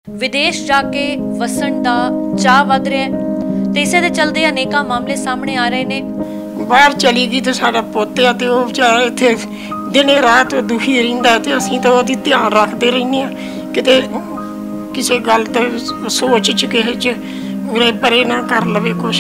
विदेश जाके वसन दा चाह वध रहा है ते इसे दे चलदे अनेक मामले सामने आ रहे ने। बाहर चली गई तो साडा पोते ते वो बेचारा इत्थे दिने रात दुखी रहिंदा ते असीं तो ओहदी ध्यान रखदे रहने आ किते किसी गल ते सोच च किसे च उरे परे ना कर लवे कुछ।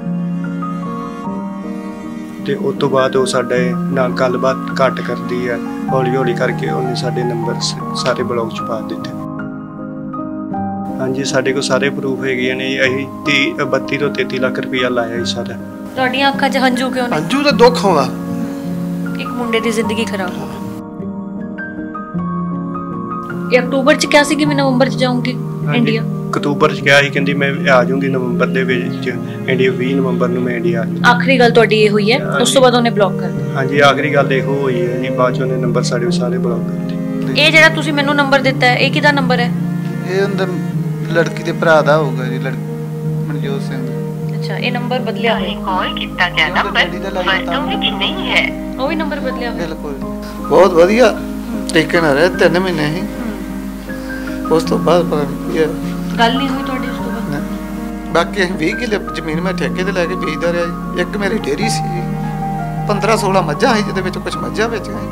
ਤੇ ਉਸ ਤੋਂ ਬਾਅਦ ਉਹ ਸਾਡੇ ਨਾਲ ਗੱਲਬਾਤ ਘੱਟ ਕਰਦੀ ਹੈ, ਹੌਲੀ ਹੌਲੀ ਕਰਕੇ ਉਹਨੇ ਸਾਡੇ ਨੰਬਰ ਸਾਰੇ ਬਲੌਕ 'ਚ ਪਾ ਦਿੱਤੇ। ਹਾਂਜੀ, ਸਾਡੇ ਕੋਲ ਸਾਰੇ ਪ੍ਰੂਫ ਹੈਗੇ ਨੇ। ਅਸੀਂ 32 ਤੋਂ 33 ਲੱਖ ਰੁਪਇਆ ਲਾਇਆ ਸੀ ਸਾਰਾ। ਤੁਹਾਡੀਆਂ ਅੱਖਾਂ 'ਚ ਹੰਝੂ ਕਿਉਂ ਨੇ? ਹੰਝੂ ਤਾਂ ਦੁੱਖ ਆਉਂਦਾ, ਇੱਕ ਮੁੰਡੇ ਦੀ ਜ਼ਿੰਦਗੀ ਖਰਾਬ ਹੋ ਗਈ। ਅਕਤੂਬਰ 'ਚ ਕਿਹਾ ਸੀ ਕਿ ਮੈਂ ਨਵੰਬਰ 'ਚ ਜਾਊਂਗੀ ਇੰਡੀਆ। ਅਕਤੂਬਰ 'ਚ ਕਿਹਾ ਸੀ, ਕਹਿੰਦੀ ਮੈਂ ਆ ਜਾਊਂਗੀ ਨਵੰਬਰ ਦੇ ਵਿੱਚ ਇੰਡੀਆ। 20 ਨਵੰਬਰ ਨੂੰ ਮੈਂ ਇੰਡੀਆ ਆ ਜਾਊਂਗੀ। ਆਖਰੀ ਗੱਲ ਤੁਹਾਡੀ ਇਹ ਹੋਈ ਹੈ? ਉਸ ਤੋਂ ਬਾਅਦ ਉਹਨੇ ਬਲੌਕ ਕਰ ਦਿੱਤਾ? ਹਾਂਜੀ, ਆਖਰੀ ਗੱਲ ਇਹੋ ਹੋਈ ਹੈ ਜੀ। ਬਾਅਦ 'ਚ ਉਹਨੇ ਨੰਬਰ ਸਾਡੇ ਸਾਰੇ ਬਲੌਕ ਕਰ ਦਿੱਤੇ। ਇਹ ਜਿਹੜਾ ਤੁਸੀਂ ਮੈਨੂੰ ਨੰਬਰ ਦਿੱਤਾ ਹੈ, ਇਹ ਕਿਹਦਾ ਨੰਬਰ ਹੈ? ਇਹ ਉਹਦਾ ਲੜਕੀ ਦੇ ਭਰਾ ਦਾ ਹੋਊਗਾ ਜੀ, ਮਨਜੋਤ ਸਿੰਘ। ਅੱਛਾ, ਇਹ ਨੰਬਰ ਬਦਲਿਆ ਹੋਇਆ? कॉल किया गया नंबर वर्तों में नहीं है। ਉਹ ਵੀ ਨੰਬਰ ਬਦਲਿਆ ਹੋਇਆ? ਬਿਲਕੁਲ ਬਹੁਤ ਵਧੀਆ ਤਰੀਕੇ ਨਾਲ ਰਹੇ 3 ਮਹੀਨੇ ਹੀ। ਉਸ ਤੋਂ ਬਾਅਦ ਪਤਾ ਨਹੀਂ ਕੀ ਹੈ, ਗੱਲ ਨਹੀਂ ਹੋਈ ਤੁਹਾਡੀ ਉਸ ਤੋਂ ਬਾਅਦ? ਬਾਕੀ 20 ਕਿੱਲੇ ਜ਼ਮੀਨ ਮੈਂ ਠੇਕੇ ਤੇ ਲੈ ਕੇ ਵੇਚਦਾ ਰਿਹਾ ਜੀ। ਇੱਕ ਮੇਰੀ ਡੇਅਰੀ ਸੀ, 15-16 ਮੱਝਾਂ ਸੀ, ਜਿਹਦੇ ਵਿੱਚ ਕੁਝ ਮੱਝਾਂ ਵੇਚ ਗਏ।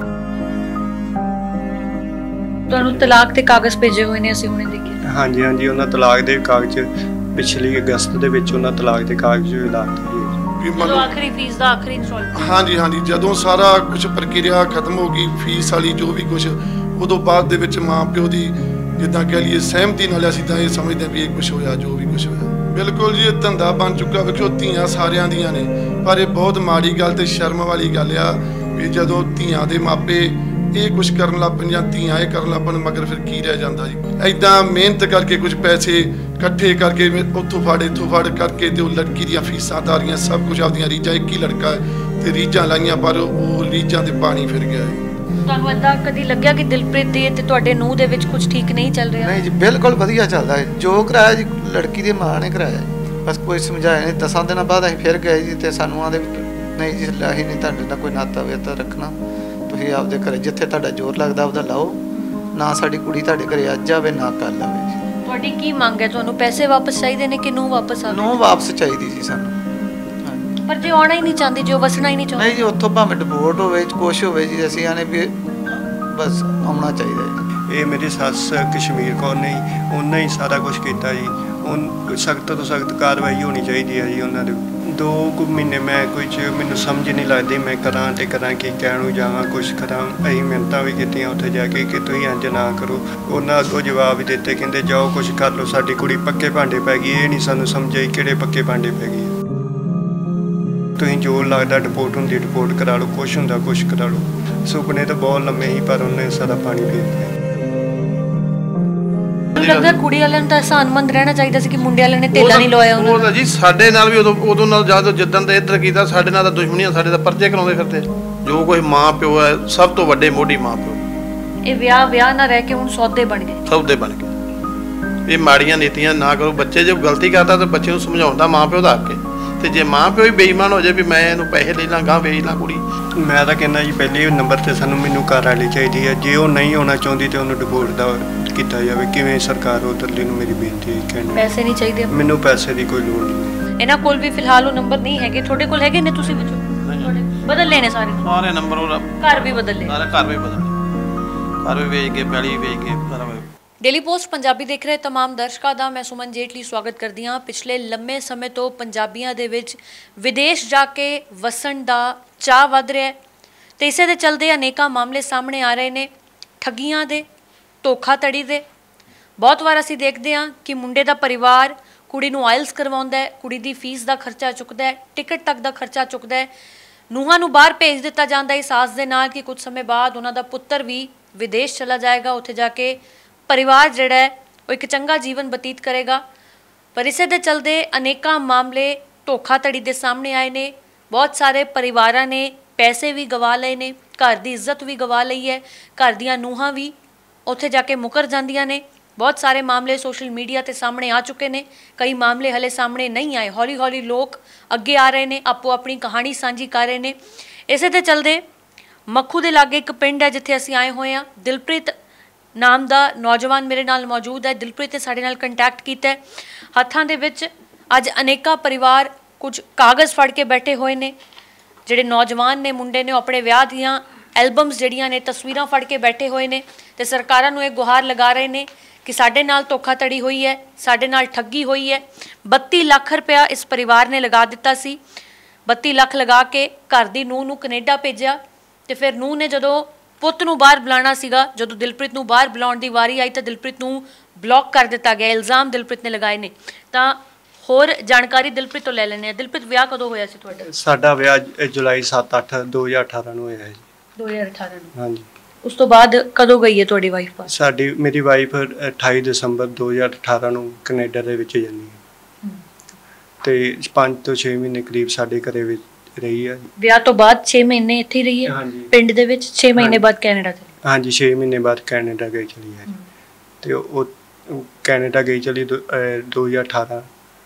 ਤੁਹਾਨੂੰ ਤਲਾਕ ਦੇ ਕਾਗਜ਼ ਭੇਜੇ ਹੋਏ ਨੇ, ਅਸੀਂ ਹੁਣੇ ਦੇਖੇ। ਹਾਂਜੀ ਹਾਂਜੀ, ਉਹਨਾਂ ਤਲਾਕ ਦੇ ਕਾਗਜ਼ ਪਿਛਲੀ ਅਗਸਤ ਦੇ ਵਿੱਚ ਉਹਨਾਂ ਤਲਾਕ ਦੇ ਕਾਗਜ਼ ਲਾਤੇ ਜੀ। ਜਦੋਂ ਆਖਰੀ ਫੀਸ ਦਾ ਆਖਰੀ ਇੰਸਟਾਲਮੈਂਟ? ਹਾਂਜੀ ਹਾਂਜੀ, ਜਦੋਂ ਸਾਰਾ ਕੁਝ ਪ੍ਰਕਿਰਿਆ ਖਤਮ ਹੋ ਗਈ, ਫੀਸ ਵਾਲੀ ਜੋ ਵੀ ਕੁਝ, ਉਦੋਂ ਬਾਅਦ ਦੇ ਵਿੱਚ ਮਾਂ ਪਿਓ ਦੀ ਜਿੱਦਾਂ ਕਹਿ ਲਈਏ ਸਹਿਮਤੀ ਨਾਲ ਅਸੀਂ ਤਾਂ ਇਹ ਸਮਝਦੇ ਵੀ ਇਹ ਕੁਝ ਹੋਇਆ, ਜੋ ਵੀ ਕੁਝ ਹੋਇਆ। ਬਿਲਕੁਲ ਜੀ, ਇਹ ਧੰਦਾ ਬਣ ਚੁੱਕਾ। ਵੇਖੋ, ਧੀਆਂ ਸਾਰਿਆਂ ਦੀਆਂ ਨੇ, ਪਰ ਇਹ ਬਹੁਤ ਮਾੜੀ ਗੱਲ ਤੇ ਸ਼ਰਮ ਵਾਲੀ ਗੱਲ ਆ ਵੀ ਜਦੋਂ ਧੀਆਂ ਦੇ ਮਾਪੇ ਇਹ ਕੁਝ ਕਰਨ ਲੱਗ ਪੈਣ ਜਾਂ ਧੀਆਂ ਇਹ ਕਰਨ ਲੱਗ ਪੈਣ, ਮਗਰ ਫਿਰ ਕੀ ਰਹਿ ਜਾਂਦਾ ਜੀ। ਐਦਾਂ ਮਿਹਨਤ ਕਰਕੇ ਕੁਝ ਪੈਸੇ ਇਕੱਠੇ ਕਰਕੇ ਉੱਥੋਂ ਫੜ ਇੱਥੋਂ ਫੜ ਕਰਕੇ ਤੇ ਉਹ ਲੜਕੀ ਦੀਆਂ ਫੀਸਾਂ ਤਾਰੀਆਂ, ਸਭ ਕੁਝ ਆਪਦੀਆਂ ਰੀਝਾਂ, ਇੱਕ ਹੀ ਲੜਕਾ ਤੇ ਰੀਝਾਂ ਲਾਈਆਂ, ਪਰ ਉਹ ਰੀਝਾਂ ਤੇ ਪਾਣੀ ਫਿਰ ਗਿਆ। ਤੁਹਾਨੂੰ ਏਦਾਂ ਕਦੀ ਲੱਗਿਆ ਕਿ ਦਿਲਪ੍ਰੀਤ ਦੇ ਤੇ ਤੁਹਾਡੇ ਨੂੰਹ ਦੇ ਵਿੱਚ ਕੁਝ ਠੀਕ ਨਹੀਂ ਚੱਲ ਰਿਹਾ? ਨਹੀਂ ਜੀ, ਬਿਲਕੁਲ ਵਧੀਆ ਚੱਲਦਾ ਹੈ। ਜੋ ਕਰਾਇਆ ਜੀ ਲੜਕੀ ਦੀ ਮਾਂ ਨੇ ਕਰਾਇਆ, ਬਸ ਕੋਈ ਸਮਝਾਇਆ ਨਹੀਂ। 10 ਦਿਨਾਂ ਬਾਅਦ ਅਸੀਂ ਫਿਰ ਗਏ ਜੀ ਤੇ ਸਾਨੂੰ ਆਂਦੇ ਨਹੀਂ ਜੀ, ਅਸੀਂ ਨਹੀਂ ਤੁਹਾਡੇ ਨਾਲ ਕੋਈ ਨਾਤਾ ਵੇਤਾ ਰੱਖਣਾ, ਤੁਸੀਂ ਆਪਦੇ ਘਰੇ ਜਿੱਥੇ ਤੁਹਾਡਾ ਜ਼ੋਰ ਲੱਗਦਾ ਉਹਦਾ ਲਾਓ, ਨਾ ਸਾਡੀ ਕੁੜੀ ਤੁਹਾਡੇ ਘਰੇ ਅੱਜ ਆਵੇ ਨਾ ਕੱਲ੍ਹ ਆਵੇ ਜੀ। ਤੁਹਾਡੀ ਕੀ ਮੰਗ ਹੈ? ਤੁਹਾਨੂੰ ਪੈਸੇ ਵਾਪਸ ਚਾਹੀਦੇ ਨੇ ਕਿ ਨੂੰਹ ਵਾਪਸ ਆਵੇ? ਨੂੰਹ ਵਾਪਸ ਚਾਹੀਦੀ ਜੀ ਸਾਨੂੰ। ਪਰ ਜੇ ਆਉਣਾ ਹੀ ਨਹੀਂ ਚਾਹੁੰਦੀ, ਜੋ ਵਸਣਾ ਹੀ ਨਹੀਂ ਚਾਹੁੰਦੀ? ਨਹੀਂ ਜੀ, ਉੱਥੋਂ ਭਾਵੇਂ ਡਿਪੋਰਟ ਹੋਵੇ, ਕੁਛ ਹੋਵੇ ਜੀ, ਅਸੀਂ ਆਨੇ ਵੀ ਬਸ ਆਉਣਾ ਚਾਹੀਦਾ ਜੀ। ਇਹ ਮੇਰੀ ਸੱਸ ਕਸ਼ਮੀਰ ਕੌਰ ਨੇ ਉਹਨਾਂ ਹੀ ਸਾਰਾ ਕੁਝ ਕੀਤਾ ਜੀ। ਸਖਤ ਤੋਂ ਸਖਤ ਕਾਰਵਾਈ ਹੋਣੀ ਚਾਹੀਦੀ ਹੈ ਜੀ ਉਹਨਾਂ ਦੇ। 2 ਮਹੀਨੇ ਮੈਂ ਕੁਝ ਮੈਨੂੰ ਸਮਝ ਨਹੀਂ ਲੱਗਦੀ, ਮੈਂ ਕਰਾਂ ਤੇ ਕਰਾਂ ਕੀ, ਕਹਿਣ ਨੂੰ ਜਾਵਾਂ ਕੁਝ ਕਰਾਂ। ਅਸੀਂ ਮਿਹਨਤਾਂ ਵੀ ਕੀਤੀਆਂ ਉੱਥੇ ਜਾ ਕੇ ਕਿ ਤੁਸੀਂ ਇੰਝ ਨਾ ਕਰੋ। ਉਹਨਾਂ ਅੱਗੋਂ ਜਵਾਬ ਵੀ ਦਿੱਤੇ, ਕਹਿੰਦੇ ਜਾਓ ਕੁਝ ਕਰ ਲਓ, ਸਾਡੀ ਕੁੜੀ ਪੱਕੇ ਭਾਂਡੇ ਪੈ ਗਈ। ਇਹ ਨਹੀਂ ਸਾਨੂੰ ਸਮਝਾਈ ਕਿਹੜੇ ਪੱਕੇ ਭਾਂਡੇ ਪੈ ਗਏ। ਤੁਸੀਂ ਜੋ ਲੱਗਦਾ ਡਿਪੋਰਟ ਹੁੰਦੀ ਡਿਪੋਰਟ ਕਰਾ ਲਓ, ਕੁਛ ਹੁੰਦਾ ਕੁਛ ਕਰਾ ਲਓ। ਸੁਪਨੇ ਤਾਂ ਬਹੁਤ ਲੰਮੇ ਸੀ, ਪਰ ਉਹਨੇ ਸਾਰਾ ਪਾਣੀ ਪੀ ਦਿੱਤਾ। ਲੱਗਦਾ ਕੁੜੀ ਵਾਲਿਆਂ ਨੂੰ ਤਾਂ ਅਹਿਸਾਨਮੰਦ ਰਹਿਣਾ ਚਾਹੀਦਾ ਸੀ ਕਿ ਮੁੰਡੇ ਵਾਲਿਆਂ ਨੇ ਤੇਲਾ ਨਹੀਂ ਲਵਾਇਆ ਉਹਨਾਂ ਨੂੰ। ਜੀ ਸਾਡੇ ਨਾਲ ਵੀ ਉਦੋਂ ਨਾਲ ਜ਼ਿਆਦਾ ਜਿੱਦਣ ਤੇ ਇੱਧਰ ਕੀਤਾ, ਸਾਡੇ ਨਾਲ ਤਾਂ ਦੁਸ਼ਮਣੀਆਂ, ਸਾਡੇ ਤਾਂ ਪਰਚੇ ਕਰਾਉਂਦੇ ਫਿਰਦੇ। ਜੋ ਕੋਈ ਮਾਂ ਪਿਓ ਹੈ, ਸਭ ਤੋਂ ਵੱਡੇ ਮੋਢੀ ਮਾਂ ਪਿਓ। ਇਹ ਵਿਆਹ ਨਾ ਰਹਿ ਕੇ ਹੁਣ ਸੌਦੇ ਬਣ ਗਏ। ਸੌਦੇ ਬਣ ਗਏ। ਇਹ ਮਾੜੀਆਂ ਨੀਤੀਆਂ ਨਾ ਕਰੋ। ਬੱਚੇ ਜੇ ਗਲਤੀ ਕਰਦਾ ਤਾਂ ਬੱਚੇ ਨੂੰ ਸਮਝਾਉਣ ਦਾ ਮਾਂ ਪਿਓ ਦਾ ਹੱਕ ਹੈ। ਤੇ ਜੇ ਮਾਂ ਪਿਓ ਹੀ ਬੇਈਮਾਨ ਹੋ ਜਾਏ ਵੀ ਮੈਂ ਇਹਨੂੰ ਪੈਸੇ ਲੈ ਲਾਂ ਗਾਂ ਵੇਚ ਲਾਂ ਕੁੜੀ, ਮੈਂ ਤਾਂ ਕਹਿੰਦਾ ਜੀ ਪਹਿਲੇ ਨੰਬਰ ਤੇ ਮੈਨੂੰ ਘਰ ਵਾਲੀ ਚਾਹੀਦੀ ਹੈ। ਜੇ ਉਹ ਨਹੀਂ ਹੋਣਾ ਚਾਹੁੰਦੀ ਤੇ ਉਹਨੂੰ ਡਿਪੋਰਟ ਦਾ ਕੀਤਾ ਜਾਵੇ। ਕਿਵੇਂ ਸਰਕਾਰ ਉਧਰਲੀ ਨੂੰ ਮੇਰੀ ਬੇਨਤੀ ਹੈ, ਕਹਿਣ ਪੈਸੇ ਨਹੀਂ ਚਾਹੀਦੇ ਮੈਨੂੰ, ਪੈਸੇ ਦੀ ਕੋਈ ਲੋੜ ਨਹੀਂ। ਇਹਨਾਂ ਕੋਲ ਵੀ ਫਿਲਹਾਲ ਉਹ ਨੰਬਰ ਨਹੀਂ ਹੈਗੇ। ਤੁਹਾਡੇ ਕੋਲ ਹੈਗੇ ਨੇ? ਤੁਸੀਂ ਵਿੱਚੋਂ ਬਦਲ ਲੈਣੇ ਸਾਰੇ ਨੰਬਰ। ਘਰ ਵੀ ਬਦਲ ਲਏ? ਘਰ ਵੀ ਬਦਲ ਲਏ, ਘਰ ਵੀ ਵੇਚ ਕੇ, ਪੈਲੀ ਵੇਚ ਕੇ। ਡੇਲੀ ਪੋਸਟ ਪੰਜਾਬੀ ਦੇਖ ਰਹੇ तमाम ਦਰਸ਼ਕਾਂ ਦਾ ਮੈਂ ਸੁਮਨ ਜੇਟਲੀ ਸਵਾਗਤ ਕਰਦੀ ਹਾਂ। ਪਿਛਲੇ ਲੰਮੇ ਸਮੇਂ ਤੋਂ ਪੰਜਾਬੀਆਂ ਦੇ ਵਿੱਚ ਵਿਦੇਸ਼ ਜਾ ਕੇ ਵਸਣ ਦਾ ਚਾਹ ਵੱਧ ਰਿਹਾ ਤੇ ਇਸੇ ਦੇ ਚਲਦੇ ਅਨੇਕਾਂ ਮਾਮਲੇ ਸਾਹਮਣੇ ਆ ਰਹੇ ਨੇ, ਠੱਗੀਆਂ ਦੇ, ਧੋਖਾਧੜੀ ਦੇ। ਬਹੁਤ ਵਾਰ ਅਸੀਂ ਦੇਖਦੇ ਹਾਂ ਕਿ ਮੁੰਡੇ ਦਾ ਪਰਿਵਾਰ ਕੁੜੀ ਨੂੰ ਆਇਲਸ ਕਰਵਾਉਂਦਾ ਹੈ, ਕੁੜੀ ਦੀ ਫੀਸ ਦਾ ਖਰਚਾ ਚੁੱਕਦਾ ਹੈ, ਟਿਕਟ ਤੱਕ ਦਾ ਖਰਚਾ ਚੁੱਕਦਾ ਹੈ। ਨੂੰਹਾਂ ਨੂੰ ਬਾਹਰ ਭੇਜ ਦਿੱਤਾ ਜਾਂਦਾ ਇਸ ਆਸ ਦੇ ਨਾਲ ਕਿ ਕੁਝ ਸਮੇਂ ਬਾਅਦ ਉਹਨਾਂ ਦਾ ਪੁੱਤਰ ਵੀ ਵਿਦੇਸ਼ ਚਲਾ ਜਾਏਗਾ, ਉੱਥੇ ਜਾ ਕੇ परिवार जिहड़ा है वो एक चंगा जीवन बतीत करेगा। पर इसे दे चलते अनेकां मामले धोखाधड़ी के सामने आए ने। बहुत सारे परिवारां ने पैसे भी गवा लए ने, घर की इज्जत भी गवा लई है, घर दियां नूहां भी उत्थे जाके मुकर जांदियां ने। बहुत सारे मामले सोशल मीडिया ते सामने आ चुके हैं, कई मामले हले सामने नहीं आए। हौली हौली लोग अगे आ रहे हैं, आपो अपनी कहानी साझी कर रहे हैं। इसे दे चलते मक्खू के लागे एक पिंड है जिथे असीं आए हुए हैं। दिलप्रीत ਨਾਮ ਦਾ ਨੌਜਵਾਨ ਮੇਰੇ ਨਾਲ ਮੌਜੂਦ ਹੈ। ਦਿਲਪ੍ਰੀਤ ਨੇ ਸਾਡੇ ਨਾਲ ਕੰਟੈਕਟ ਕੀਤਾ ਹੈ। ਹੱਥਾਂ ਦੇ ਵਿੱਚ ਅੱਜ ਅਨੇਕਾਂ ਪਰਿਵਾਰ ਕੁਝ ਕਾਗਜ਼ ਫੜ ਕੇ ਬੈਠੇ ਹੋਏ ਨੇ। ਜਿਹੜੇ ਨੌਜਵਾਨ ਨੇ, ਮੁੰਡੇ ਨੇ, ਉਹ ਆਪਣੇ ਵਿਆਹ ਦੀਆਂ ਐਲਬਮਸ ਜਿਹੜੀਆਂ ਨੇ, ਤਸਵੀਰਾਂ ਫੜ ਕੇ ਬੈਠੇ ਹੋਏ ਨੇ ਤੇ ਸਰਕਾਰਾਂ ਨੂੰ ਇਹ ਗੁਹਾਰ ਲਗਾ ਰਹੇ ਨੇ ਕਿ ਸਾਡੇ ਨਾਲ ਧੋਖਾਧੜੀ ਹੋਈ ਹੈ, ਸਾਡੇ ਨਾਲ ਠੱਗੀ ਹੋਈ ਹੈ। 32 ਲੱਖ ਰੁਪਇਆ ਇਸ ਪਰਿਵਾਰ ਨੇ ਲਗਾ ਦਿੱਤਾ ਸੀ। 32 ਲੱਖ ਲਗਾ ਕੇ ਘਰ ਦੀ ਨੂੰਹ ਨੂੰ ਕੈਨੇਡਾ ਭੇਜਿਆ ਤੇ ਫਿਰ ਨੂੰਹ ਨੇ ਜਦੋਂ ਪੁੱਤ ਨੂੰ ਬਾਹਰ ਬੁਲਾਉਣਾ ਸੀਗਾ, ਜਦੋਂ ਦਿਲਪ੍ਰੀਤ ਨੂੰ ਬਾਹਰ ਬੁਲਾਉਣ ਦੀ ਵਾਰੀ ਆਈ ਤਾਂ ਦਿਲਪ੍ਰੀਤ ਨੂੰ ਬਲੌਕ ਕਰ ਦਿੱਤਾ ਗਿਆ। ਇਲਜ਼ਾਮ ਦਿਲਪ੍ਰੀਤ ਨੇ ਲਗਾਏ ਨੇ। ਤਾਂ ਹੋਰ ਜਾਣਕਾਰੀ ਦਿਲਪ੍ਰੀਤ ਤੋਂ ਲੈ ਲੈਂਦੇ ਹਾਂ। ਦਿਲਪ੍ਰੀਤ, ਵਿਆਹ ਕਦੋਂ ਹੋਇਆ ਸੀ ਤੁਹਾਡਾ? ਸਾਡਾ ਵਿਆਹ ਜੁਲਾਈ 7-8 2018 ਨੂੰ ਹੋਇਆ ਜੀ। 2018 ਨੂੰ। ਹਾਂਜੀ। ਉਸ ਤੋਂ ਬਾਅਦ ਕਦੋਂ ਗਈ ਹੈ ਤੁਹਾਡੀ ਵਾਈਫ ਬਾਹਰ? ਮੇਰੀ ਵਾਈਫ 28 ਦਸੰਬਰ 2018 ਨੂੰ ਕੈਨੇਡਾ ਦੇ ਵਿੱਚ ਜਾਂਦੀ ਹੈ ਤੇ 5 ਤੋਂ 6 ਮਹੀਨੇ ਕਰੀਬ ਸਾਡੇ ਘਰੇ ਵਿੱਚ ਰਹੀ ਹੈ। ਵਿਆਹ ਤੋਂ ਬਾਅਦ 6 ਮਹੀਨੇ ਇੱਥੇ ਹੀ ਰਹੀ ਹੈ ਪਿੰਡ ਦੇ ਵਿੱਚ। 6 ਮਹੀਨੇ ਬਾਅਦ ਕੈਨੇਡਾ ਚਲੀ? ਹਾਂਜੀ, 6 ਮਹੀਨੇ ਬਾਅਦ ਕੈਨੇਡਾ ਗਈ ਚਲੀ ਹੈ ਤੇ ਉਹ ਕੈਨੇਡਾ ਗਈ ਚਲੀ 2018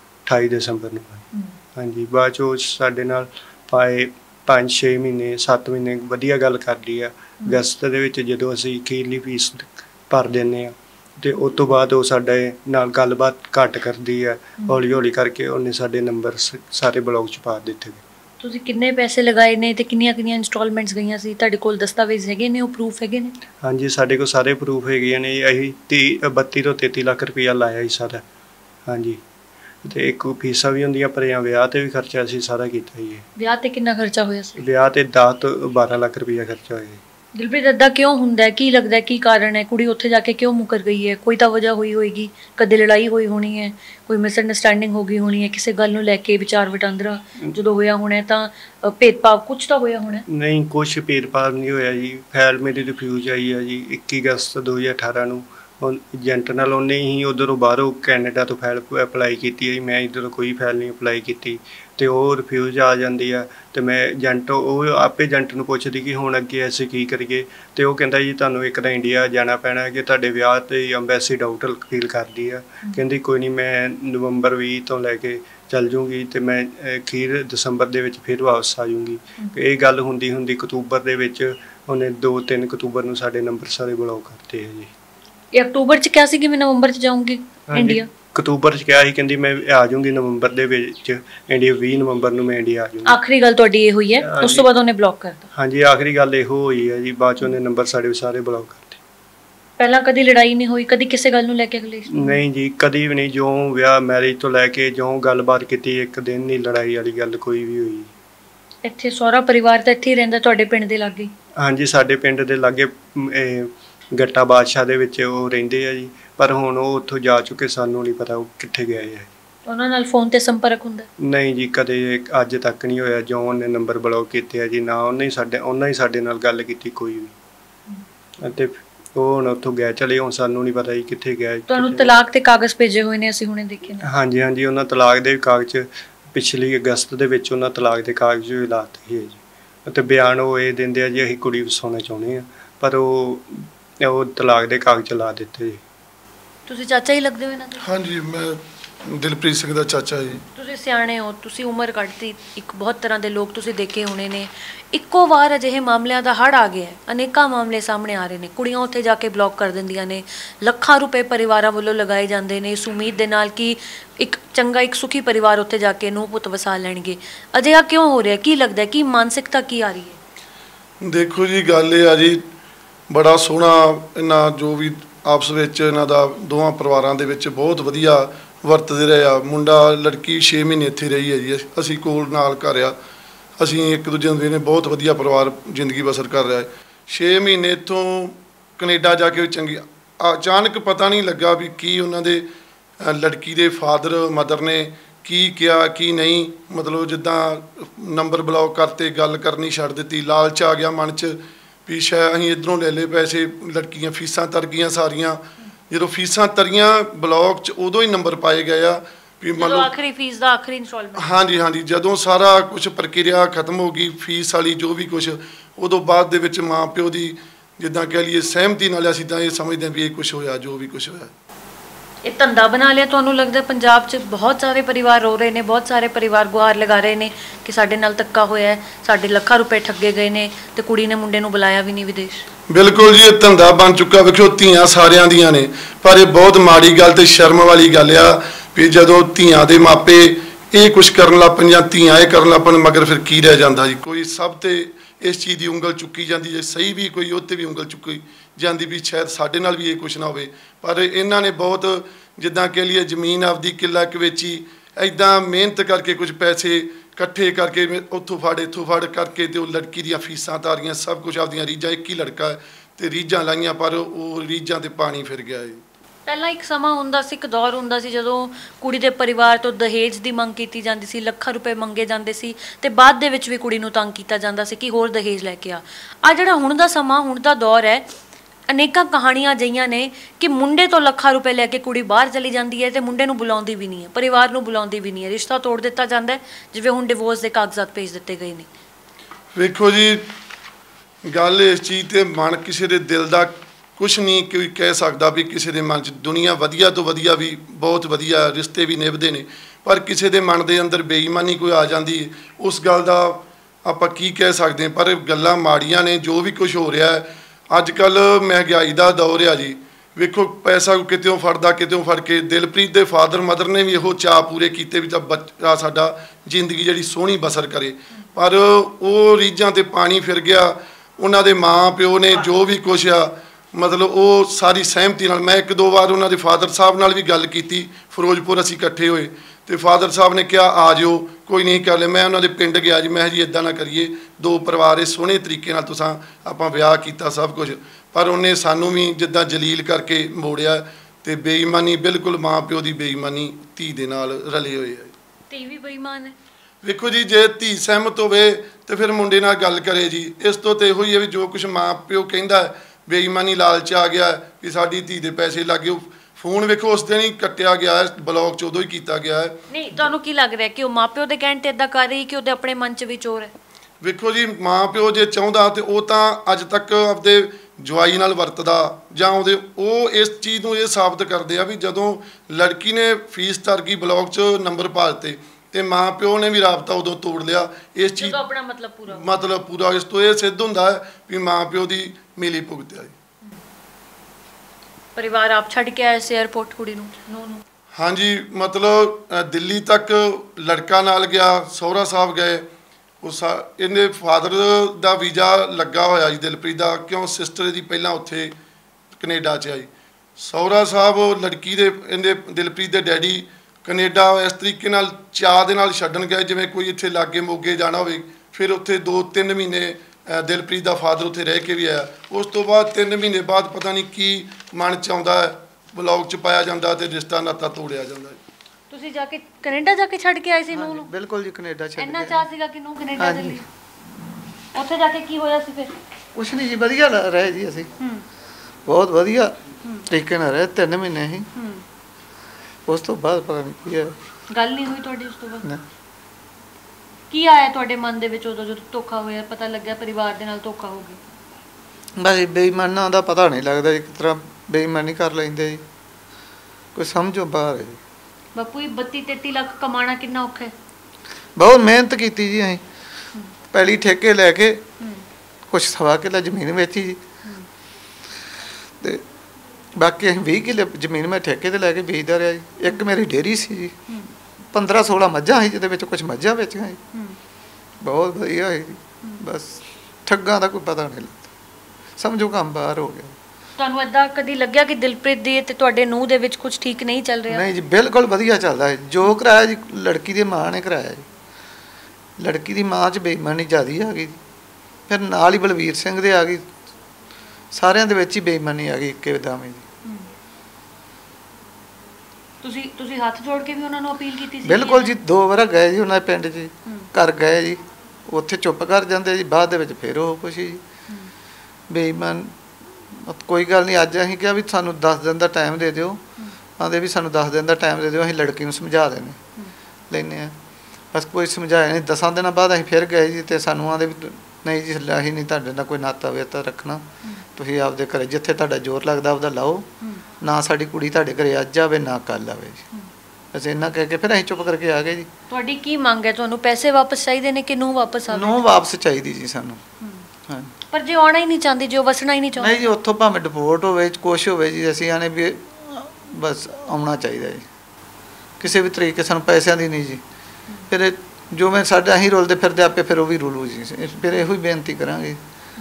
28 ਦਸੰਬਰ ਨੂੰ। ਹਾਂਜੀ, ਬਾਅਦ ਚੋਂ ਸਾਡੇ ਨਾਲ ਪਾਏ 5-6 ਮਹੀਨੇ 7 ਮਹੀਨੇ ਵਧੀਆ ਗੱਲ ਕਰਦੀ ਆ। ਅਗਸਤ ਦੇ ਵਿੱਚ ਜਦੋਂ ਅਸੀਂ ਅਖੀਰਲੀ ਫੀਸ ਭਰ ਦਿੰਦੇ ਆ ਤੇ ਉਸ ਤੋਂ ਬਾਅਦ ਉਹ ਸਾਡੇ ਨਾਲ ਗੱਲਬਾਤ ਘੱਟ ਕਰਦੀ ਆ। ਹੌਲੀ ਹੌਲੀ ਕਰਕੇ ਉਹਨੇ ਸਾਡੇ ਨੰਬਰ ਸਾਰੇ ਬਲੌਕ 'ਚ ਪਾ ਦਿੱਤੇ। ਤੁਸੀਂ ਕਿੰਨੇ ਪੈਸੇ ਲਗਾਏ ਨੇ ਤੇ ਕਿੰਨੀਆਂ ਇੰਸਟਾਲਮੈਂਟਸ ਗਈਆਂ ਸੀ? ਤੁਹਾਡੇ ਕੋਲ ਦਸਤਾਵੇਜ਼ ਹੈਗੇ ਨੇ, ਉਹ ਪ੍ਰੂਫ ਹੈਗੇ ਨੇ? ਹਾਂਜੀ, ਸਾਡੇ ਕੋਲ ਸਾਰੇ ਪ੍ਰੂਫ ਹੈਗੇ ਨੇ। ਅਸੀਂ 32 ਤੋਂ 33 ਲੱਖ ਰੁਪਇਆ ਲਾਇਆ ਸੀ ਸਾਰਾ। ਹਾਂਜੀ, ਤੇ ਇੱਕ ਫੀਸਾਂ ਵੀ ਹੁੰਦੀਆਂ ਪਰ ਵਿਆਹ ਤੇ ਵੀ ਖਰਚਾ ਅਸੀਂ ਸਾਰਾ ਕੀਤਾ ਹੀ ਹੈ। ਵਿਆਹ ਤੇ ਕਿੰਨਾ ਖਰਚਾ ਹੋਇਆ ਸੀ? ਵਿਆਹ ਤੇ 10 ਤੋਂ 12 ਲੱਖ ਰੁਪਇਆ ਖਰਚਾ ਹੋਇਆ। ਦਿਲਪ੍ਰੀਤ, ਏਦਾਂ ਕਿਉਂ ਹੁੰਦਾ ਹੈ? ਕੀ ਲੱਗਦਾ ਕੀ ਕਾਰਨ ਹੈ? ਕੁੜੀ ਉੱਥੇ ਜਾ ਕੇ ਕਿਉਂ ਮੁੱਕਰ ਗਈ ਹੈ? ਕੋਈ ਤਾਂ ਵਜ੍ਹਾ ਹੋਈ ਹੋਏਗੀ, ਕਦੇ ਲੜਾਈ ਹੋਈ ਹੋਣੀ ਹੈ, ਕੋਈ ਮਿਸਅੰਡਰਸਟੈਂਡਿੰਗ ਹੋ ਗਈ ਹੋਣੀ ਹੈ, ਕਿਸੇ ਗੱਲ ਨੂੰ ਲੈ ਕੇ ਵਿਚਾਰ ਵਟਾਂਦਰਾ ਜਦੋਂ ਹੋਇਆ ਹੋਣਾ ਤਾਂ ਭੇਦਭਾਵ ਕੁਝ ਤਾਂ ਹੋਇਆ ਹੋਣਾ। ਨਹੀਂ, ਕੁਛ ਭੇਦਭਾਵ ਨਹੀਂ ਹੋਇਆ ਜੀ। ਫਾਈਲ ਮੇਰੀ ਰਿਫਿਊਜ਼ ਆਈ ਹੈ ਜੀ 21 ਅਗਸਤ 2018 ਨੂੰ। ਏਜੰਟ ਨਾਲ ਉਹਨੇ ਹੀ ਉੱਧਰੋਂ ਬਾਹਰੋਂ ਕੈਨੇਡਾ ਤੋਂ ਫਾਈਲ ਅਪਲਾਈ ਕੀਤੀ ਹੈ। ਮੈਂ ਇੱਧਰੋਂ ਕੋਈ ਫਾਈਲ ਨਹੀਂ ਅਪਲਾਈ ਕੀਤੀ ਤੇ ਉਹ ਰਿਫਿਊਜ਼ ਆ ਜਾਂਦੀ ਆ ਤੇ ਮੈਂ ਏਜੰਟ ਉਹ ਆਪੇ ਏਜੰਟ ਨੂੰ ਪੁੱਛਦੀ ਕਿ ਹੁਣ ਅੱਗੇ ਅਸੀਂ ਕੀ ਕਰੀਏ ਤੇ ਉਹ ਕਹਿੰਦਾ ਜੀ ਤੁਹਾਨੂੰ ਇੱਕ ਤਾਂ ਇੰਡੀਆ ਜਾਣਾ ਪੈਣਾ ਕਿ ਤੁਹਾਡੇ ਵਿਆਹ ਤੇ ਐਮਬੈਸੀ ਡਾਊਟ ਫੀਲ ਕਰਦੀ ਆ। ਕਹਿੰਦੀ ਕੋਈ ਨਹੀਂ, ਮੈਂ ਨਵੰਬਰ 20 ਤੋਂ ਲੈ ਕੇ ਚੱਲ ਜੂੰਗੀ ਤੇ ਮੈਂ ਅਖੀਰ ਦਸੰਬਰ ਦੇ ਵਿੱਚ ਫਿਰ ਵਾਪਸ ਆ ਜੂੰਗੀ। ਇਹ ਗੱਲ ਹੁੰਦੀ ਅਕਤੂਬਰ ਦੇ ਵਿੱਚ ਉਹਨੇ 2-3 ਅਕਤੂਬਰ ਨੂੰ ਸਾਡੇ ਨੰਬਰ ਸਾਰੇ ਬਲੌਕ ਕਰਤੇ ਹੈ ਜੀ। ਇਹ ਅਕਤੂਬਰ 'ਚ ਕਿਹਾ ਸੀ ਕਿ ਮੈਂ ਨਵੰਬਰ 'ਚ ਜਾਊਂਗੀ ਇੰਡੀਆ? ਅਕਤੂਬਰ 'ਚ ਕਿਹਾ ਸੀ, ਕਹਿੰਦੀ ਮੈਂ ਆ ਜਾਊਂਗੀ ਨਵੰਬਰ ਦੇ ਵਿੱਚ ਇੰਡੀਆ। 20 ਨਵੰਬਰ ਨੂੰ ਮੈਂ ਇੰਡੀਆ ਆ ਜਾਊਂਗੀ। ਆਖਰੀ ਗੱਲ ਤੁਹਾਡੀ ਇਹ ਹੋਈ ਹੈ? ਉਸ ਤੋਂ ਬਾਅਦ ਉਹਨੇ ਬਲੌਕ ਕਰਤਾ? ਹਾਂਜੀ, ਆਖਰੀ ਗੱਲ ਇਹੋ ਹੋਈ ਹੈ ਜੀ। ਬਾਅਦ 'ਚ ਉਹਨੇ ਨੰਬਰ ਸਾਡੇ ਸਾਰੇ ਬਲੌਕ ਕਰਤੇ। ਪਹਿਲਾਂ ਕਦੀ ਲੜਾਈ ਨਹੀਂ ਹੋਈ? ਕਦੀ ਕਿਸੇ ਗੱਲ ਨੂੰ ਲੈ ਕੇ ਕਲੇਸ਼? ਨਹੀਂ ਜੀ, ਕਦੀ ਵੀ ਨਹੀਂ। ਜੋ ਵਿਆਹ ਮੈਰਿਜ ਤੋਂ ਲੈ ਕੇ ਜੋ ਗੱਲਬਾਤ ਕੀਤੀ, ਇੱਕ ਦਿਨ ਨਹੀਂ ਲੜਾਈ ਵਾਲੀ ਗੱਲ ਕੋਈ ਵੀ ਹੋਈ। ਇੱਥੇ ਸਹੁਰਾ ਪਰਿਵਾਰ ਤਾਂ ਇੱਥੇ ਹੀ ਰਹਿੰਦਾ ਤੁਹਾਡੇ ਪਿੰਡ ਦੇ ਲਾਗੇ? ਹਾਂਜੀ, ਸਾਡੇ ਪਿੰਡ ਦੇ ਲਾਗੇ ਗੱਟਾ ਬਾਦਸ਼ਾਹ ਦੇ ਵਿੱਚ ਉਹ ਰਹਿੰਦੇ ਆ ਜੀ। ਪਰ ਹੁਣ ਉਹ ਉੱਥੋਂ ਜਾ ਚੁੱਕੇ, ਸਾਨੂੰ ਨਹੀਂ ਪਤਾ ਉਹ ਕਿੱਥੇ ਗਏ ਹੈ। ਉਹਨਾਂ ਨਾਲ ਫੋਨ ਤੇ ਸੰਪਰਕ ਹੁੰਦਾ? ਨਹੀਂ ਜੀ, ਕਦੇ ਅੱਜ ਤੱਕ ਨਹੀਂ ਹੋਇਆ। ਜੋ ਉਹਨੇ ਨੰਬਰ ਬਲੌਕ ਕੀਤੇ ਆ ਜੀ, ਨਾ ਉਹਨਾਂ ਹੀ ਸਾਡੇ ਨਾਲ ਗੱਲ ਕੀਤੀ ਕੋਈ ਵੀ। ਅਤੇ ਉਹ ਹੁਣ ਉੱਥੋਂ ਗਏ ਚਲੇ। ਹੁਣ ਸਾਨੂੰ ਨਹੀਂ ਪਤਾ ਜੀ ਕਿੱਥੇ ਗਿਆ। ਤੁਹਾਨੂੰ ਤਲਾਕ ਤੇ ਕਾਗਜ਼ ਭੇਜੇ ਹੋਏ ਨੇ, ਅਸੀਂ ਹੁਣੇ ਦੇਖੇ ਨੇ। ਹਾਂਜੀ, ਉਹਨਾਂ ਤਲਾਕ ਦੇ ਕਾਗਜ਼ ਪਿਛਲੀ ਅਗਸਤ ਦੇ ਵਿੱਚ ਉਹਨਾਂ ਤਲਾਕ ਦੇ ਕਾਗਜ਼ ਵੀ ਲਾਤੇ ਹੈ ਜੀ। ਅਤੇ ਬਿਆਨ ਉਹ ਇਹ ਦਿੰਦੇ ਆ ਜੀ ਅਸੀਂ ਕੁੜੀ ਵਸਾਉਣਾ ਚਾਹੁੰਦੇ ਹਾਂ, ਪਰ ਉਹ ਤਲਾਕ ਦੇ ਕਾਗਜ਼ ਲਾ ਦਿੱਤੇ ਜੀ। ਤੁਸੀਂ ਚਾਚਾ ਹੀ ਲੱਗਦੇ ਹੋ ਇਹਨਾਂ ਦੇ? ਹਾਂਜੀ, ਮੈਂ ਦਿਲਪ੍ਰੀਤ ਸਿੰਘ ਦਾ ਚਾਚਾ ਜੀ। ਤੁਸੀਂ ਸਿਆਣੇ ਹੋ, ਤੁਸੀਂ ਉਮਰ ਕੱਢਤੀ। ਇੱਕ ਬਹੁਤ ਤਰ੍ਹਾਂ ਦੇ ਲੋਕ ਤੁਸੀਂ ਦੇਖੇ ਹੋਣੇ ਨੇ। ਇੱਕੋ ਵਾਰ ਅਜਿਹੇ ਮਾਮਲਿਆਂ ਦਾ ਹੜ੍ਹ ਆ ਗਿਆ ਹੈ। ਅਨੇਕਾਂ ਮਾਮਲੇ ਸਾਹਮਣੇ ਆ ਰਹੇ ਨੇ। ਕੁੜੀਆਂ ਉੱਥੇ ਜਾ ਕੇ ਬਲੌਕ ਕਰ ਦਿੰਦੀਆਂ ਨੇ। ਲੱਖਾਂ ਰੁਪਏ ਪਰਿਵਾਰਾਂ ਵੱਲੋਂ ਲਗਾਏ ਜਾਂਦੇ ਨੇ ਇਸ ਉਮੀਦ ਦੇ ਨਾਲ ਕਿ ਇੱਕ ਚੰਗਾ ਇੱਕ ਸੁਖੀ ਪਰਿਵਾਰ ਉੱਥੇ ਜਾ ਕੇ ਨੂੰਹ ਪੁੱਤ ਵਸਾ ਲੈਣਗੇ। ਅਜਿਹਾ ਕਿਉਂ ਹੋ ਰਿਹਾ? ਕੀ ਲੱਗਦਾ? ਕੀ ਮਾਨਸਿਕਤਾ ਕੀ ਆ ਰਹੀ ਹੈ? ਦੇਖੋ ਜੀ, ਗੱਲ ਇਹ ਆ ਜੀ, ਬੜਾ ਸੋਹਣਾ ਇਹਨਾਂ ਜੋ ਵੀ ਆਪਸ ਵਿੱਚ ਇਹਨਾਂ ਦਾ ਦੋਵਾਂ ਪਰਿਵਾਰਾਂ ਦੇ ਵਿੱਚ ਬਹੁਤ ਵਧੀਆ ਵਰਤਦੇ ਰਹੇ ਆ। ਮੁੰਡਾ ਲੜਕੀ 6 ਮਹੀਨੇ ਇੱਥੇ ਰਹੀ ਹੈ ਜੀ। ਅਸੀਂ ਕੋਲ ਨਾਲ ਘਰ ਆ। ਅਸੀਂ ਇੱਕ ਦੂਜੇ ਨੂੰ ਵੇਖਦੇ, ਬਹੁਤ ਵਧੀਆ ਪਰਿਵਾਰ ਜ਼ਿੰਦਗੀ ਬਸਰ ਕਰ ਰਿਹਾ ਹੈ। 6 ਮਹੀਨੇ ਇੱਥੋਂ ਕੈਨੇਡਾ ਜਾ ਕੇ ਚੰਗੀ ਅਚਾਨਕ ਪਤਾ ਨਹੀਂ ਲੱਗਾ ਵੀ ਕੀ ਉਹਨਾਂ ਦੇ ਲੜਕੀ ਦੇ ਫਾਦਰ ਮਦਰ ਨੇ ਕੀ ਕਿਹਾ ਕੀ ਨਹੀਂ। ਮਤਲਬ ਜਿੱਦਾਂ ਨੰਬਰ ਬਲੌਕ ਕਰਤੇ, ਗੱਲ ਕਰਨੀ ਛੱਡ ਦਿੱਤੀ। ਲਾਲਚ ਆ ਗਿਆ ਮਨ 'ਚ ਵੀ ਸ਼ਾਇਦ ਅਸੀਂ ਇੱਧਰੋਂ ਲੈ ਲਏ ਪੈਸੇ, ਲੜਕੀਆਂ ਫੀਸਾਂ ਤਰ ਗਈਆਂ ਸਾਰੀਆਂ। ਜਦੋਂ ਫੀਸਾਂ ਤਰੀਆਂ ਬਲੌਕ 'ਚ ਉਦੋਂ ਹੀ ਨੰਬਰ ਪਾਏ ਗਏ ਆ ਵੀ ਮੰਨ ਲਓ ਆਖਰੀ ਫੀਸ ਦਾ ਆਖਰੀ ਇੰਸਟਾਲਮੈਂਟ। ਹਾਂਜੀ, ਜਦੋਂ ਸਾਰਾ ਕੁਝ ਪ੍ਰਕਿਰਿਆ ਖਤਮ ਹੋ ਗਈ, ਫੀਸ ਵਾਲੀ ਜੋ ਵੀ ਕੁਝ, ਉਦੋਂ ਬਾਅਦ ਦੇ ਵਿੱਚ ਮਾਂ ਪਿਓ ਦੀ ਜਿੱਦਾਂ ਕਹਿ ਲਈਏ ਸਹਿਮਤੀ ਨਾਲ ਅਸੀਂ ਤਾਂ ਇਹ ਸਮਝਦੇ ਹਾਂ ਵੀ ਇਹ ਕੁਝ ਹੋਇਆ, ਜੋ ਵੀ ਕੁਝ ਹੋਇਆ। ਇਹ ਧੰਦਾ ਬਣਾ ਲਿਆ। ਤੁਹਾਨੂੰ ਲੱਗਦਾ ਪੰਜਾਬ 'ਚ ਬਹੁਤ ਸਾਰੇ ਪਰਿਵਾਰ ਰੋ ਰਹੇ ਨੇ, ਬਹੁਤ ਸਾਰੇ ਪਰਿਵਾਰ ਗੁਹਾਰ ਲਗਾ ਰਹੇ ਨੇ ਕਿ ਸਾਡੇ ਨਾਲ ਧੱਕਾ ਹੋਇਆ ਹੈ, ਸਾਡੇ ਲੱਖਾਂ ਰੁਪਏ ਠੱਗੇ ਗਏ ਨੇ ਤੇ ਕੁੜੀ ਨੇ ਮੁੰਡੇ ਨੂੰ ਬੁਲਾਇਆ ਵੀ ਨਹੀਂ ਵਿਦੇਸ਼? ਬਿਲਕੁਲ ਜੀ, ਇਹ ਧੰਦਾ ਬਣ ਚੁੱਕਾ। ਵੇਖੋ ਧੀਆਂ ਸਾਰਿਆਂ ਦੀਆਂ ਨੇ, ਪਰ ਇਹ ਬਹੁਤ ਮਾੜੀ ਗੱਲ ਤੇ ਸ਼ਰਮ ਵਾਲੀ ਗੱਲ ਆ ਵੀ ਜਦੋਂ ਧੀਆਂ ਦੇ ਮਾਪੇ ਇਹ ਕੁਛ ਕਰਨ ਲੱਗ ਪੈਣ ਜਾਂ ਧੀਆਂ ਇਹ ਕਰਨ ਲੱਗ ਪੈਣ, ਮਗਰ ਫਿਰ ਕੀ ਰਹਿ ਜਾਂਦਾ ਜੀ। ਕੋਈ ਸਭ ਤੇ ਇਸ ਚੀਜ਼ ਦੀ ਉਂਗਲ ਚੁੱਕੀ ਜਾਂਦੀ ਹੈ, ਸਹੀ ਵੀ ਕੋਈ ਉੱਤੇ ਵੀ ਉਂਗਲ ਚੁੱਕੀ ਜਾਂਦੀ ਵੀ ਸ਼ਾਇਦ ਸਾਡੇ ਨਾਲ ਵੀ ਇਹ ਕੁਛ ਨਾ ਹੋਵੇ। ਪਰ ਇਹਨਾਂ ਨੇ ਬਹੁਤ ਜਿੱਦਾਂ ਕਹਿ ਲਈਏ ਜ਼ਮੀਨ ਆਪਦੀ ਕਿੱਲਾ ਕੁ ਵੇਚੀ, ਇੱਦਾਂ ਮਿਹਨਤ ਕਰਕੇ ਕੁਝ ਪੈਸੇ ਇਕੱਠੇ ਕਰਕੇ ਉੱਥੋਂ ਫੜ ਇੱਥੋਂ ਫੜ ਕਰਕੇ ਤੇ ਉਹ ਲੜਕੀ ਦੀਆਂ ਫੀਸਾਂ ਤਾਰੀਆਂ, ਸਭ ਕੁਝ ਆਪਦੀਆਂ ਰੀਝਾਂ, ਇੱਕ ਹੀ ਲੜਕਾ ਤੇ ਰੀਝਾਂ ਲਾਈਆਂ, ਪਰ ਉਹ ਰੀਝਾਂ ਤੇ ਪਾਣੀ ਫਿਰ ਗਿਆ ਜੀ। ਪਹਿਲਾਂ ਇੱਕ ਸਮਾਂ ਹੁੰਦਾ ਸੀ, ਇੱਕ ਦੌਰ ਹੁੰਦਾ ਸੀ ਜਦੋਂ ਕੁੜੀ ਦੇ ਪਰਿਵਾਰ ਤੋਂ ਦਹੇਜ ਦੀ ਮੰਗ ਕੀਤੀ ਜਾਂਦੀ ਸੀ, ਲੱਖਾਂ ਰੁਪਏ ਮੰਗੇ ਜਾਂਦੇ ਸੀ ਤੇ ਬਾਅਦ ਦੇ ਵਿੱਚ ਵੀ ਕੁੜੀ ਨੂੰ ਤੰਗ ਕੀਤਾ ਜਾਂਦਾ ਸੀ ਕਿ ਹੋਰ ਦਹੇਜ ਲੈ ਕੇ ਆ। ਜਿਹੜਾ ਹੁਣ ਦਾ ਸਮਾਂ, ਹੁਣ ਦਾ ਦੌਰ ਹੈ, ਅਨੇਕਾਂ ਕਹਾਣੀਆਂ ਅਜਿਹੀਆਂ ਨੇ ਕਿ ਮੁੰਡੇ ਤੋਂ ਲੱਖਾਂ ਰੁਪਏ ਲੈ ਕੇ ਕੁੜੀ ਬਾਹਰ ਚਲੀ ਜਾਂਦੀ ਹੈ ਤੇ ਮੁੰਡੇ ਨੂੰ ਬੁਲਾਉਂਦੀ ਵੀ ਨਹੀਂ ਹੈ, ਪਰਿਵਾਰ ਨੂੰ ਬੁਲਾਉਂਦੀ ਵੀ ਨਹੀਂ ਹੈ, ਰਿਸ਼ਤਾ ਤੋੜ ਦਿੱਤਾ ਜਾਂਦਾ ਹੈ, ਜਿਵੇਂ ਹੁਣ ਡਿਵੋਰਸ ਦੇ ਕਾਗਜ਼ਾਤ ਭੇਜ ਦਿੱਤੇ ਗਏ ਨੇ। ਵੇਖੋ ਜੀ, ਗੱਲ ਇਸ ਚੀਜ਼ ਤੇ ਮਨ ਕਿਸੇ ਦੇ ਦਿਲ ਦਾ ਕੁਛ ਨਹੀਂ ਕੋਈ ਕਹਿ ਸਕਦਾ ਵੀ ਕਿਸੇ ਦੇ ਮਨ 'ਚ ਦੁਨੀਆ ਵਧੀਆ ਤੋਂ ਵਧੀਆ ਵੀ ਬਹੁਤ ਵਧੀਆ ਰਿਸ਼ਤੇ ਵੀ ਨਿਭਦੇ ਨੇ, ਪਰ ਕਿਸੇ ਦੇ ਮਨ ਦੇ ਅੰਦਰ ਬੇਈਮਾਨੀ ਕੋਈ ਆ ਜਾਂਦੀ ਹੈ, ਉਸ ਗੱਲ ਦਾ ਆਪਾਂ ਕੀ ਕਹਿ ਸਕਦੇ ਹਾਂ। ਪਰ ਗੱਲਾਂ ਮਾੜੀਆਂ ਨੇ, ਜੋ ਵੀ ਕੁਝ ਹੋ ਰਿਹਾ ਹੈ ਅੱਜ ਕੱਲ੍ਹ ਮਹਿੰਗਾਈ ਦਾ ਦੌਰ ਆ ਜੀ। ਵੇਖੋ ਪੈਸਾ ਕਿਤਿਓਂ ਫੜਦਾ, ਕਿਤਿਓਂ ਫੜ ਕੇ ਦਿਲਪ੍ਰੀਤ ਦੇ ਫਾਦਰ ਮਦਰ ਨੇ ਵੀ ਇਹੋ ਚਾਅ ਪੂਰੇ ਕੀਤੇ ਵੀ ਤਾਂ ਬੱਚਾ ਸਾਡਾ ਜ਼ਿੰਦਗੀ ਜਿਹੜੀ ਸੋਹਣੀ ਬਸਰ ਕਰੇ, ਪਰ ਉਹ ਰੀਝਾਂ ਤੇ ਪਾਣੀ ਫਿਰ ਗਿਆ। ਉਹਨਾਂ ਦੇ ਮਾਂ ਪਿਓ ਨੇ ਜੋ ਵੀ ਕੁਛ ਆ ਮਤਲਬ ਉਹ ਸਾਰੀ ਸਹਿਮਤੀ ਨਾਲ, ਮੈਂ ਇੱਕ ਦੋ ਵਾਰ ਉਹਨਾਂ ਦੇ ਫਾਦਰ ਸਾਹਿਬ ਨਾਲ ਵੀ ਗੱਲ ਕੀਤੀ, ਫਿਰੋਜ਼ਪੁਰ ਅਸੀਂ ਇਕੱਠੇ ਹੋਏ ਤੇ ਫਾਦਰ ਸਾਹਿਬ ਨੇ ਕਿਹਾ ਆ ਜਾਓ, ਕੋਈ ਨਹੀਂ ਕਰ ਲੈ। ਮੈਂ ਉਹਨਾਂ ਦੇ ਪਿੰਡ ਗਿਆ ਜੀ, ਮੈਂ ਜੀ ਇੱਦਾਂ ਨਾ ਕਰੀਏ, ਦੋ ਪਰਿਵਾਰ ਇਹ ਸੋਹਣੇ ਤਰੀਕੇ ਨਾਲ ਤੁਸਾਂ ਆਪਾਂ ਵਿਆਹ ਕੀਤਾ ਸਭ ਕੁਝ, ਪਰ ਉਹਨੇ ਸਾਨੂੰ ਵੀ ਜਿੱਦਾਂ ਜਲੀਲ ਕਰਕੇ ਮੋੜਿਆ ਤੇ ਬੇਈਮਾਨੀ, ਬਿਲਕੁਲ ਮਾਂ ਪਿਓ ਦੀ ਬੇਈਮਾਨੀ ਧੀ ਦੇ ਨਾਲ ਰਲੇ ਹੋਏ ਆ। ਧੀ ਵੀ ਬੇਈਮਾਨ ਹੈ। ਵੇਖੋ ਜੀ, ਜੇ ਧੀ ਸਹਿਮਤ ਹੋਵੇ ਤੇ ਫਿਰ ਮੁੰਡੇ ਨਾਲ ਗੱਲ ਕਰੇ ਜੀ। ਇਸ ਤੋਂ ਤੇ ਇਹੋ ਹੀ ਹੈ ਵੀ ਜੋ ਕੁਝ ਮਾਂ ਪਿਓ ਕਹਿੰਦਾ ਬੇਈਮਾਨੀ ਲਾਲਚ ਆ ਗਿਆ ਕਿ ਸਾਡੀ ਧੀ ਦੇ ਪੈਸੇ ਲੱਗੇ। ਫੋਨ ਵੇਖੋ ਉਸ ਦਿਨ ਹੀ ਕੱਟਿਆ ਗਿਆ ਹੈ, ਬਲੌਕ 'ਚ ਉਦੋਂ ਹੀ ਕੀਤਾ ਗਿਆ ਹੈ। ਨਹੀਂ, ਤੁਹਾਨੂੰ ਕੀ ਲੱਗ ਰਿਹਾ ਕਿ ਉਹ ਮਾਪਿਓ ਦੇ ਕਹਿਣ ਤੇ ਇਦਾਂ ਕਰ ਰਹੀ ਕਿ ਉਹਦੇ ਆਪਣੇ ਮਨ 'ਚ ਵੀ ਚੋਰ ਹੈ? ਵੇਖੋ ਜੀ, ਮਾਂ ਪਿਓ ਜੇ ਚਾਹੁੰਦਾ ਤੇ ਉਹ ਤਾਂ ਅੱਜ ਤੱਕ ਆਪਦੇ ਜਵਾਈ ਨਾਲ ਵਰਤਦਾ ਜਾਂ ਉਹ ਇਸ ਚੀਜ਼ ਨੂੰ ਇਹ ਸਾਬਤ ਕਰਦੇ ਆ ਵੀ ਜਦੋਂ ਲੜਕੀ ਨੇ ਫੀਸ ਤਰ ਗਈ ਬਲੌਕ 'ਚ ਨੰਬਰ ਪਾ ਦਿੱਤੇ ਤੇ ਮਾਂ ਪਿਓ ਨੇ ਵੀ ਰਾਬਤਾ ਉਦੋਂ ਤੋੜ ਲਿਆ। ਇਸ ਚੀਜ਼ ਆਪਣਾ ਮਤਲਬ ਪੂਰਾ ਇਸ ਤੋਂ ਇਹ ਸਿੱਧ ਹੁੰਦਾ ਹੈ ਵੀ ਮਾਂ ਪਿਓ ਦੀ ਮਿਲੀ ਭੁਗਤ ਆ। ਪਰਿਵਾਰ ਆਪ ਛੱਡ ਕੇ ਆਇਆ ਸੀ 에ਅਰਪੋਰਟ ਕੁੜੀ ਨੂੰ? ਹਾਂਜੀ, ਮਤਲਬ ਦਿੱਲੀ ਤੱਕ ਲੜਕਾ ਨਾਲ ਗਿਆ, ਸਹੁਰਾ ਸਾਹਿਬ ਗਏ, ਇਹਦੇ ਫਾਦਰ ਦਾ ਵੀਜ਼ਾ ਲੱਗਾ ਹੋਇਆ ਜੀ ਦਿਲਪ੍ਰੀਤ ਦਾ, ਕਿਉਂ ਸਿਸਟਰ ਦੀ ਪਹਿਲਾਂ ਉੱਥੇ ਕੈਨੇਡਾ 'ਚ ਆਈ। ਸਹੁਰਾ ਸਾਹਿਬ ਲੜਕੀ ਦੇ ਇਹਦੇ ਦਿਲਪ੍ਰੀਤ ਦੇ ਡੈਡੀ ਕੈਨੇਡਾ ਇਸ ਤਰੀਕੇ ਨਾਲ ਚਾਅ ਦੇ ਨਾਲ ਛੱਡਣ ਗਏ ਜਿਵੇਂ ਕੋਈ ਇੱਥੇ ਲਾਗੇ ਮੋਗੇ ਜਾਣਾ ਹੋਵੇ। ਫਿਰ ਉੱਥੇ 2-3 ਮਹੀਨੇ ਦਿਲਪ੍ਰੀਤ ਦਾ ਫਾਦਰ ਉੱਥੇ ਰਹਿ ਕੇ ਵੀ ਆਇਆ। ਉਸ ਤੋਂ ਬਾਅਦ 3 ਮਹੀਨੇ ਬਾਅਦ ਪਤਾ ਨਹੀਂ ਕੀ ਮਨ 'ਚ ਆਉਂਦਾ ਹੈ, ਬਲੌਗ 'ਚ ਪਾਇਆ ਜਾਂਦਾ ਤੇ ਰਿਸ਼ਤਾ ਨਾਤਾ ਤੋੜਿਆ ਜਾਂਦਾ। ਤੁਸੀਂ ਜਾ ਕੇ ਕੈਨੇਡਾ ਜਾ ਕੇ ਛੱਡ ਕੇ ਆਏ ਸੀ ਨੂੰਹ ਨੂੰ? ਬਿਲਕੁਲ ਜੀ, ਕੈਨੇਡਾ ਛੱਡ ਕੇ ਇੰਨਾ ਚਾਹ ਸੀਗਾ ਕਿ ਨੂੰਹ ਕੈਨੇਡਾ ਚੱਲੀ। ਉੱਥੇ ਜਾ ਕੇ ਕੀ ਹੋਇਆ ਸੀ ਫਿਰ? ਕੁਛ ਨਹੀਂ ਜੀ, ਵਧੀਆ ਰਹੇ ਜੀ ਅਸੀਂ, ਬਹੁਤ ਵਧੀਆ ਤਰੀਕੇ ਨਾਲ ਰਹੇ 3 ਮਹੀਨੇ ਹੀ। ਉਸ ਤੋਂ ਬਾਅਦ ਪਤਾ ਨਹੀਂ ਕੀ ਹੈ, ਗੱਲ ਨਹੀਂ ਹੋਈ ਤੁਹਾਡੀ ਉਸ ਤੋਂ ਬਾਅਦ? ਕੀ ਆਇਆ ਤੁਹਾਡੇ ਮਨ ਦੇ ਵਿੱਚ ਉਦੋਂ ਜਦੋਂ ਧੋਖਾ ਹੋਇਆ, ਪਤਾ ਲੱਗਿਆ ਪਰਿਵਾਰ ਦੇ ਨਾਲ ਧੋਖਾ ਹੋ ਗਿਆ? ਬਸ ਬੇਈਮਾਨਾਂ ਦਾ ਪਤਾ ਨਹੀਂ ਲੱਗਦਾ ਜੀ, ਕਿਸ ਤਰ੍ਹਾਂ ਬੇਈਮਾਨੀ ਕਰ ਲੈਂਦੇ ਜੀ, ਕੋਈ ਸਮਝੋ ਬਾਹਰ ਹੈ। ਬਾਪੂ, 32-33 ਲੱਖ ਕਮਾਉਣਾ ਕਿੰਨਾ ਔਖਾ ਹੈ? ਬਹੁਤ ਮਿਹਨਤ ਕੀਤੀ ਜੀ ਅਸੀਂ, ਪਹਿਲੀ ਠੇਕੇ ਲੈ ਕੇ ਕੁਛ 1.25 ਕਿੱਲਾ ਜ਼ਮੀਨ ਵੇਚੀ ਜੀ ਤੇ ਬਾਕੀ ਅਸੀਂ 20 ਕਿੱਲੇ ਜ਼ਮੀਨ ਮੈਂ ਠੇਕੇ ਤੇ ਲੈ ਕੇ ਵੇਚਦਾ ਰਿਹਾ ਜੀ। ਇੱਕ ਮੇਰੀ ਡੇਅਰੀ ਸੀ ਜੀ, 15-16 ਮੱਝਾਂ ਸੀ, ਜਿਹਦੇ ਵਿੱਚ ਕੁਛ ਮੱਝਾਂ ਵੇਚੀਆਂ ਜੀ, ਬਹੁਤ ਵਧੀਆ ਸੀ ਜੀ। ਬਸ ਠੱਗਾਂ ਦਾ ਕੋਈ ਪਤਾ ਨਹੀਂ ਲੱਗਦਾ, ਸਮਝੋ ਕੰਮ ਬਾਹਰ ਹੋ ਗਿਆ। ਤੁਹਾਨੂੰ ਏਦਾਂ ਕਦੀ ਲੱਗਿਆ ਕਿ ਦਿਲਪ੍ਰੀਤ ਦੀ ਤੇ ਤੁਹਾਡੇ ਨੂੰਹ ਦੇ ਵਿੱਚ ਕੁਝ ਠੀਕ ਨਹੀਂ ਚੱਲ ਰਿਹਾ? ਨਹੀਂ ਜੀ, ਬਿਲਕੁਲ ਵਧੀਆ ਚੱਲਦਾ ਹੈ। ਜੋ ਕਰਾਇਆ ਜੀ ਲੜਕੀ ਦੀ ਮਾਂ ਨੇ ਕਰਾਇਆ ਜੀ। ਲੜਕੀ ਦੀ ਮਾਂ 'ਚ ਬੇਈਮਾਨੀ ਜ਼ਿਆਦਾ ਆ ਗਈ, ਫਿਰ ਨਾਲ ਹੀ ਬਲਵੀਰ ਸਿੰਘ ਦੇ ਆ ਗਈ, ਸਾਰਿਆਂ ਦੇ ਵਿੱਚ ਹੀ ਬੇਈਮਾਨੀ ਆ ਗਈ ਇੱਕੇ ਵਿਦਾਵੇਂ ਜੀ। ਤੁਸੀਂ ਹੱਥ ਜੋੜ ਕੇ ਵੀ ਉਹਨਾਂ ਨੂੰ ਅਪੀਲ ਕੀਤੀ ਸੀ? ਬਿਲਕੁਲ ਜੀ, 2 ਵਾਰ ਗਏ ਜੀ ਉਹਨਾਂ ਦੇ ਪਿੰਡ 'ਚ, ਘਰ ਗਏ ਜੀ, ਉੱਥੇ ਚੁੱਪ ਕਰ ਜਾਂਦੇ ਜੀ, ਬਾਅਦ ਦੇ ਵਿੱਚ ਫਿਰ ਉਹ ਕੁਛ ਜੀ ਬੇਈਮਾਨ। ਕੋਈ ਗੱਲ ਨਹੀਂ, ਅੱਜ ਅਸੀਂ ਕਿਹਾ ਵੀ ਸਾਨੂੰ 10 ਦਿਨ ਦਾ ਟਾਈਮ ਦੇ ਦਿਓ, ਆਂਦੇ ਵੀ ਸਾਨੂੰ 10 ਦਿਨ ਦਾ ਟਾਈਮ ਦੇ ਦਿਓ, ਅਸੀਂ ਲੜਕੀ ਨੂੰ ਸਮਝਾ ਲੈਂਦੇ ਹਾਂ। ਬਸ ਕੋਈ ਸਮਝਾਇਆ ਨਹੀਂ। 10 ਦਿਨਾਂ ਬਾਅਦ ਅਸੀਂ ਫਿਰ ਗਏ ਜੀ ਤੇ ਸਾਨੂੰ ਆਂਦੇ ਵੀ ਨਹੀਂ ਜੀ, ਅਸੀਂ ਨਹੀਂ ਤੁਹਾਡੇ ਨਾਲ ਕੋਈ ਨਾਤਾ ਵੇਤਾ ਰੱਖਣਾ, ਤੁਸੀਂ ਆਪਦੇ ਘਰੇ ਜਿੱਥੇ ਤੁਹਾਡਾ ਜ਼ੋਰ ਲੱਗਦਾ ਉਹਦਾ ਲਾਓ, ਨਾ ਸਾਡੀ ਕੁੜੀ ਤੁਹਾਡੇ ਘਰੇ ਅੱਜ ਆਵੇ ਨਾ ਕੱਲ੍ਹ ਆਵੇ ਜੀ। ਅਸੀਂ ਇੰਨਾ ਕਹਿ ਕੇ ਫਿਰ ਅਸੀਂ ਚੁੱਪ ਕਰਕੇ ਆ ਗਏ ਜੀ। ਤੁਹਾਡੀ ਕੀ ਮੰਗ ਹੈ? ਤੁਹਾਨੂੰ ਪੈਸੇ ਵਾਪਸ ਚਾਹੀਦੇ ਨੇ ਕਿ ਨੂੰਹ ਵਾਪਸ ਆਵੇ? ਨੂੰਹ ਵਾਪਸ ਚਾਹੀਦੀ ਜੀ ਸਾਨੂੰ। ਹਾਂ। ਪਰ ਜੇ ਆਉਣਾ ਹੀ ਨਹੀਂ ਚਾਹੁੰਦੀ, ਜੋ ਵਸਣਾ ਹੀ ਨਹੀਂ ਚਾਹੁੰਦੀ। ਨਹੀਂ ਜੀ, ਉੱਥੋਂ ਭਾਵੇਂ ਡਿਪੋਰਟ ਹੋਵੇ ਕੁਛ ਹੋਵੇ ਜੀ, ਅਸੀਂ ਆਨੇ ਵੀ ਬਸ ਆਉਣਾ ਚਾਹੀਦਾ ਜੀ, ਕਿਸੇ ਵੀ ਤਰੀਕੇ ਸਾਨੂੰ ਪੈਸਿਆਂ ਦੀ ਨਹੀਂ ਜੀ। ਫਿਰ ਜੋ ਮੈਂ ਸਾਡਾ ਅਸੀਂ ਰੁਲਦੇ ਫਿਰਦੇ ਆਪੇ ਫਿਰ ਉਹ ਵੀ ਰੁਲੂ ਜੀ, ਫਿਰ ਇਹੋ ਹੀ ਬੇਨਤੀ ਕਰਾਂਗੇ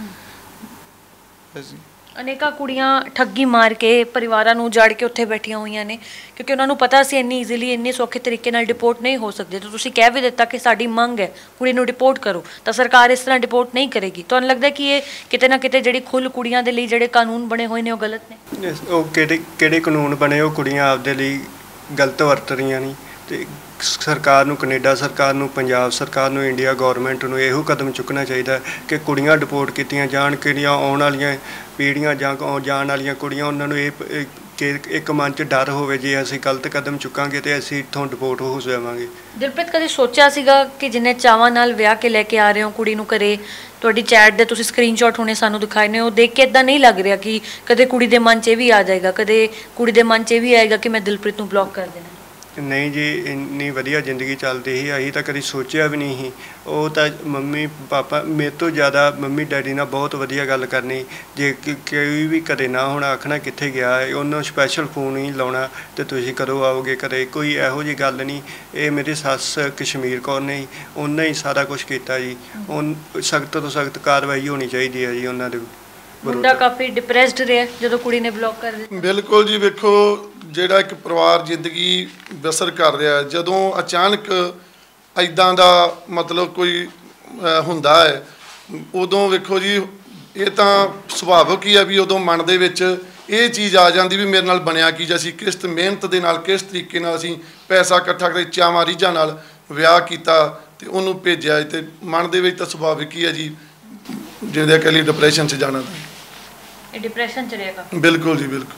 ਬਸ ਜੀ। ਅਨੇਕਾਂ ਕੁੜੀਆਂ ਠੱਗੀ ਮਾਰ ਕੇ ਪਰਿਵਾਰਾਂ ਨੂੰ ਉਜਾੜ ਕੇ ਉੱਥੇ ਬੈਠੀਆਂ ਹੋਈਆਂ ਨੇ, ਕਿਉਂਕਿ ਉਹਨਾਂ ਨੂੰ ਪਤਾ ਸੀ ਇੰਨੀ ਈਜ਼ੀਲੀ ਇੰਨੇ ਸੌਖੇ ਤਰੀਕੇ ਨਾਲ ਡਿਪੋਰਟ ਨਹੀਂ ਹੋ ਸਕਦੇ। ਤਾਂ ਤੁਸੀਂ ਕਹਿ ਵੀ ਦਿੱਤਾ ਕਿ ਸਾਡੀ ਮੰਗ ਹੈ ਕੁੜੀ ਨੂੰ ਡਿਪੋਰਟ ਕਰੋ, ਤਾਂ ਸਰਕਾਰ ਇਸ ਤਰ੍ਹਾਂ ਡਿਪੋਰਟ ਨਹੀਂ ਕਰੇਗੀ। ਤੁਹਾਨੂੰ ਲੱਗਦਾ ਕਿ ਇਹ ਕਿਤੇ ਨਾ ਕਿਤੇ ਜਿਹੜੀ ਖੁੱਲ੍ਹ ਕੁੜੀਆਂ ਦੇ ਲਈ ਜਿਹੜੇ ਕਾਨੂੰਨ ਬਣੇ ਹੋਏ ਨੇ ਉਹ ਗਲਤ ਨੇ? ਉਹ ਕਿਹੜੇ ਕਾਨੂੰਨ ਬਣੇ, ਉਹ ਕੁੜੀਆਂ ਆਪਦੇ ਲਈ ਗਲਤ ਵਰਤ ਰਹੀਆਂ ਨੇ। ਤੇ ਸਰਕਾਰ ਨੂੰ, ਕੈਨੇਡਾ ਸਰਕਾਰ ਨੂੰ, ਪੰਜਾਬ ਸਰਕਾਰ ਨੂੰ, ਇੰਡੀਆ ਗੌਰਮੈਂਟ ਨੂੰ ਇਹੋ ਕਦਮ ਚੁੱਕਣਾ ਚਾਹੀਦਾ ਕਿ ਕੁੜੀਆਂ ਡਿਪੋਰਟ ਕੀਤੀਆਂ ਜਾਣ, ਕਿਹੜੀਆਂ ਆਉਣ ਵਾਲੀਆਂ ਪੀੜ੍ਹੀਆਂ ਜਾਂ ਜਾਣ ਵਾਲੀਆਂ ਕੁੜੀਆਂ ਉਹਨਾਂ ਨੂੰ ਇਹ ਕਿ ਇੱਕ ਮਨ 'ਚ ਡਰ ਹੋਵੇ, ਜੇ ਅਸੀਂ ਗਲਤ ਕਦਮ ਚੁੱਕਾਂਗੇ ਤੇ ਅਸੀਂ ਇੱਥੋਂ ਡਿਪੋਰਟ ਹੋ ਜਾਵਾਂਗੇ। ਦਿਲਪ੍ਰੀਤ, ਕਦੇ ਸੋਚਿਆ ਸੀਗਾ ਕਿ ਜਿੰਨੇ ਚਾਵਾਂ ਨਾਲ ਵਿਆਹ ਕੇ ਲੈ ਕੇ ਆ ਰਹੇ ਹੋ ਕੁੜੀ ਨੂੰ ਘਰੇ, ਤੁਹਾਡੀ ਚੈਟ ਦੇ ਤੁਸੀਂ ਸਕਰੀਨਸ਼ਾਟ ਹੁਣੇ ਸਾਨੂੰ ਦਿਖਾਏ ਨੇ, ਉਹ ਦੇਖ ਕੇ ਇਦਾਂ ਨਹੀਂ ਲੱਗ ਰਿਹਾ ਕਿ ਕਦੇ ਕੁੜੀ ਦੇ ਮਨ 'ਚ ਇਹ ਵੀ ਆ ਜਾਏਗਾ, ਕਦੇ ਕੁੜੀ ਦੇ ਮਨ 'ਚ ਇਹ ਵੀ ਆਏਗਾ ਕਿ ਮੈਂ ਦਿਲਪ੍ਰੀਤ ਨੂੰ ਬਲੌਕ ਕਰ ਦੇਣਾ? ਨਹੀਂ ਜੀ, ਇੰਨੀ ਵਧੀਆ ਜ਼ਿੰਦਗੀ ਚੱਲਦੀ ਸੀ, ਅਸੀਂ ਤਾਂ ਕਦੀ ਸੋਚਿਆ ਵੀ ਨਹੀਂ ਸੀ। ਉਹ ਤਾਂ ਮੰਮੀ ਪਾਪਾ ਮੇਰੇ ਤੋਂ ਜ਼ਿਆਦਾ ਮੰਮੀ ਡੈਡੀ ਨਾਲ ਬਹੁਤ ਵਧੀਆ ਗੱਲ ਕਰਨੀ, ਜੇ ਕੋਈ ਵੀ ਘਰੇ ਨਾ ਹੋਣਾ ਆਖਣਾ ਕਿੱਥੇ ਗਿਆ ਹੈ, ਉਹਨੂੰ ਸਪੈਸ਼ਲ ਫੋਨ ਹੀ ਲਾਉਣਾ ਤੇ ਤੁਸੀਂ ਕਦੋਂ ਆਓਗੇ ਘਰੇ, ਕੋਈ ਇਹੋ ਜਿਹੀ ਗੱਲ ਨਹੀਂ। ਇਹ ਮੇਰੀ ਸੱਸ ਕਸ਼ਮੀਰ ਕੌਰ ਨੇ ਉਹਨਾਂ ਹੀ ਸਾਰਾ ਕੁਝ ਕੀਤਾ ਜੀ। ਸਖਤ ਤੋਂ ਸਖਤ ਕਾਰਵਾਈ ਹੋਣੀ ਚਾਹੀਦੀ ਹੈ ਜੀ ਉਹਨਾਂ ਦੇ। ਮੁੰਡਾ ਕਾਫੀ ਡਿਪਰੈਸਡ ਰਿਹਾ ਜਦੋਂ ਕੁੜੀ ਨੇ ਬਲੌਕ ਕਰ ਦਿੱਤਾ। ਬਿਲਕੁਲ ਜੀ, ਵੇਖੋ ਜਿਹੜਾ ਇੱਕ ਪਰਿਵਾਰ ਜ਼ਿੰਦਗੀ ਬਸਰ ਕਰ ਰਿਹਾ, ਜਦੋਂ ਅਚਾਨਕ ਇੱਦਾਂ ਦਾ ਮਤਲਬ ਕੋਈ ਹੁੰਦਾ ਹੈ, ਉਦੋਂ ਵੇਖੋ ਜੀ ਇਹ ਤਾਂ ਸੁਭਾਵਿਕ ਹੀ ਆ ਵੀ ਉਦੋਂ ਮਨ ਦੇ ਵਿੱਚ ਇਹ ਚੀਜ਼ ਆ ਜਾਂਦੀ ਵੀ ਮੇਰੇ ਨਾਲ ਬਣਿਆ ਕੀ, ਅਸੀਂ ਕਿਸ ਮਿਹਨਤ ਦੇ ਨਾਲ ਕਿਸ ਤਰੀਕੇ ਨਾਲ ਅਸੀਂ ਪੈਸਾ ਇਕੱਠਾ ਕਰਕੇ ਚਾਵਾਂ ਰੀਝਾਂ ਨਾਲ ਵਿਆਹ ਕੀਤਾ ਤੇ ਉਹਨੂੰ ਭੇਜਿਆ, ਤੇ ਮਨ ਦੇ ਵਿੱਚ ਤਾਂ ਸੁਭਾਵਿਕ ਹੀ ਹੈ ਜੀ ਜਿਹਦੇ ਕਹਿ ਲਈ ਡਿਪਰੈਸ਼ਨ 'ਚ ਜਾਣਾ। ਇਹ ਡਿਪਰੈਸ਼ਨ 'ਚ ਰਹੇਗਾ? ਬਿਲਕੁਲ ਜੀ, ਬਿਲਕੁਲ।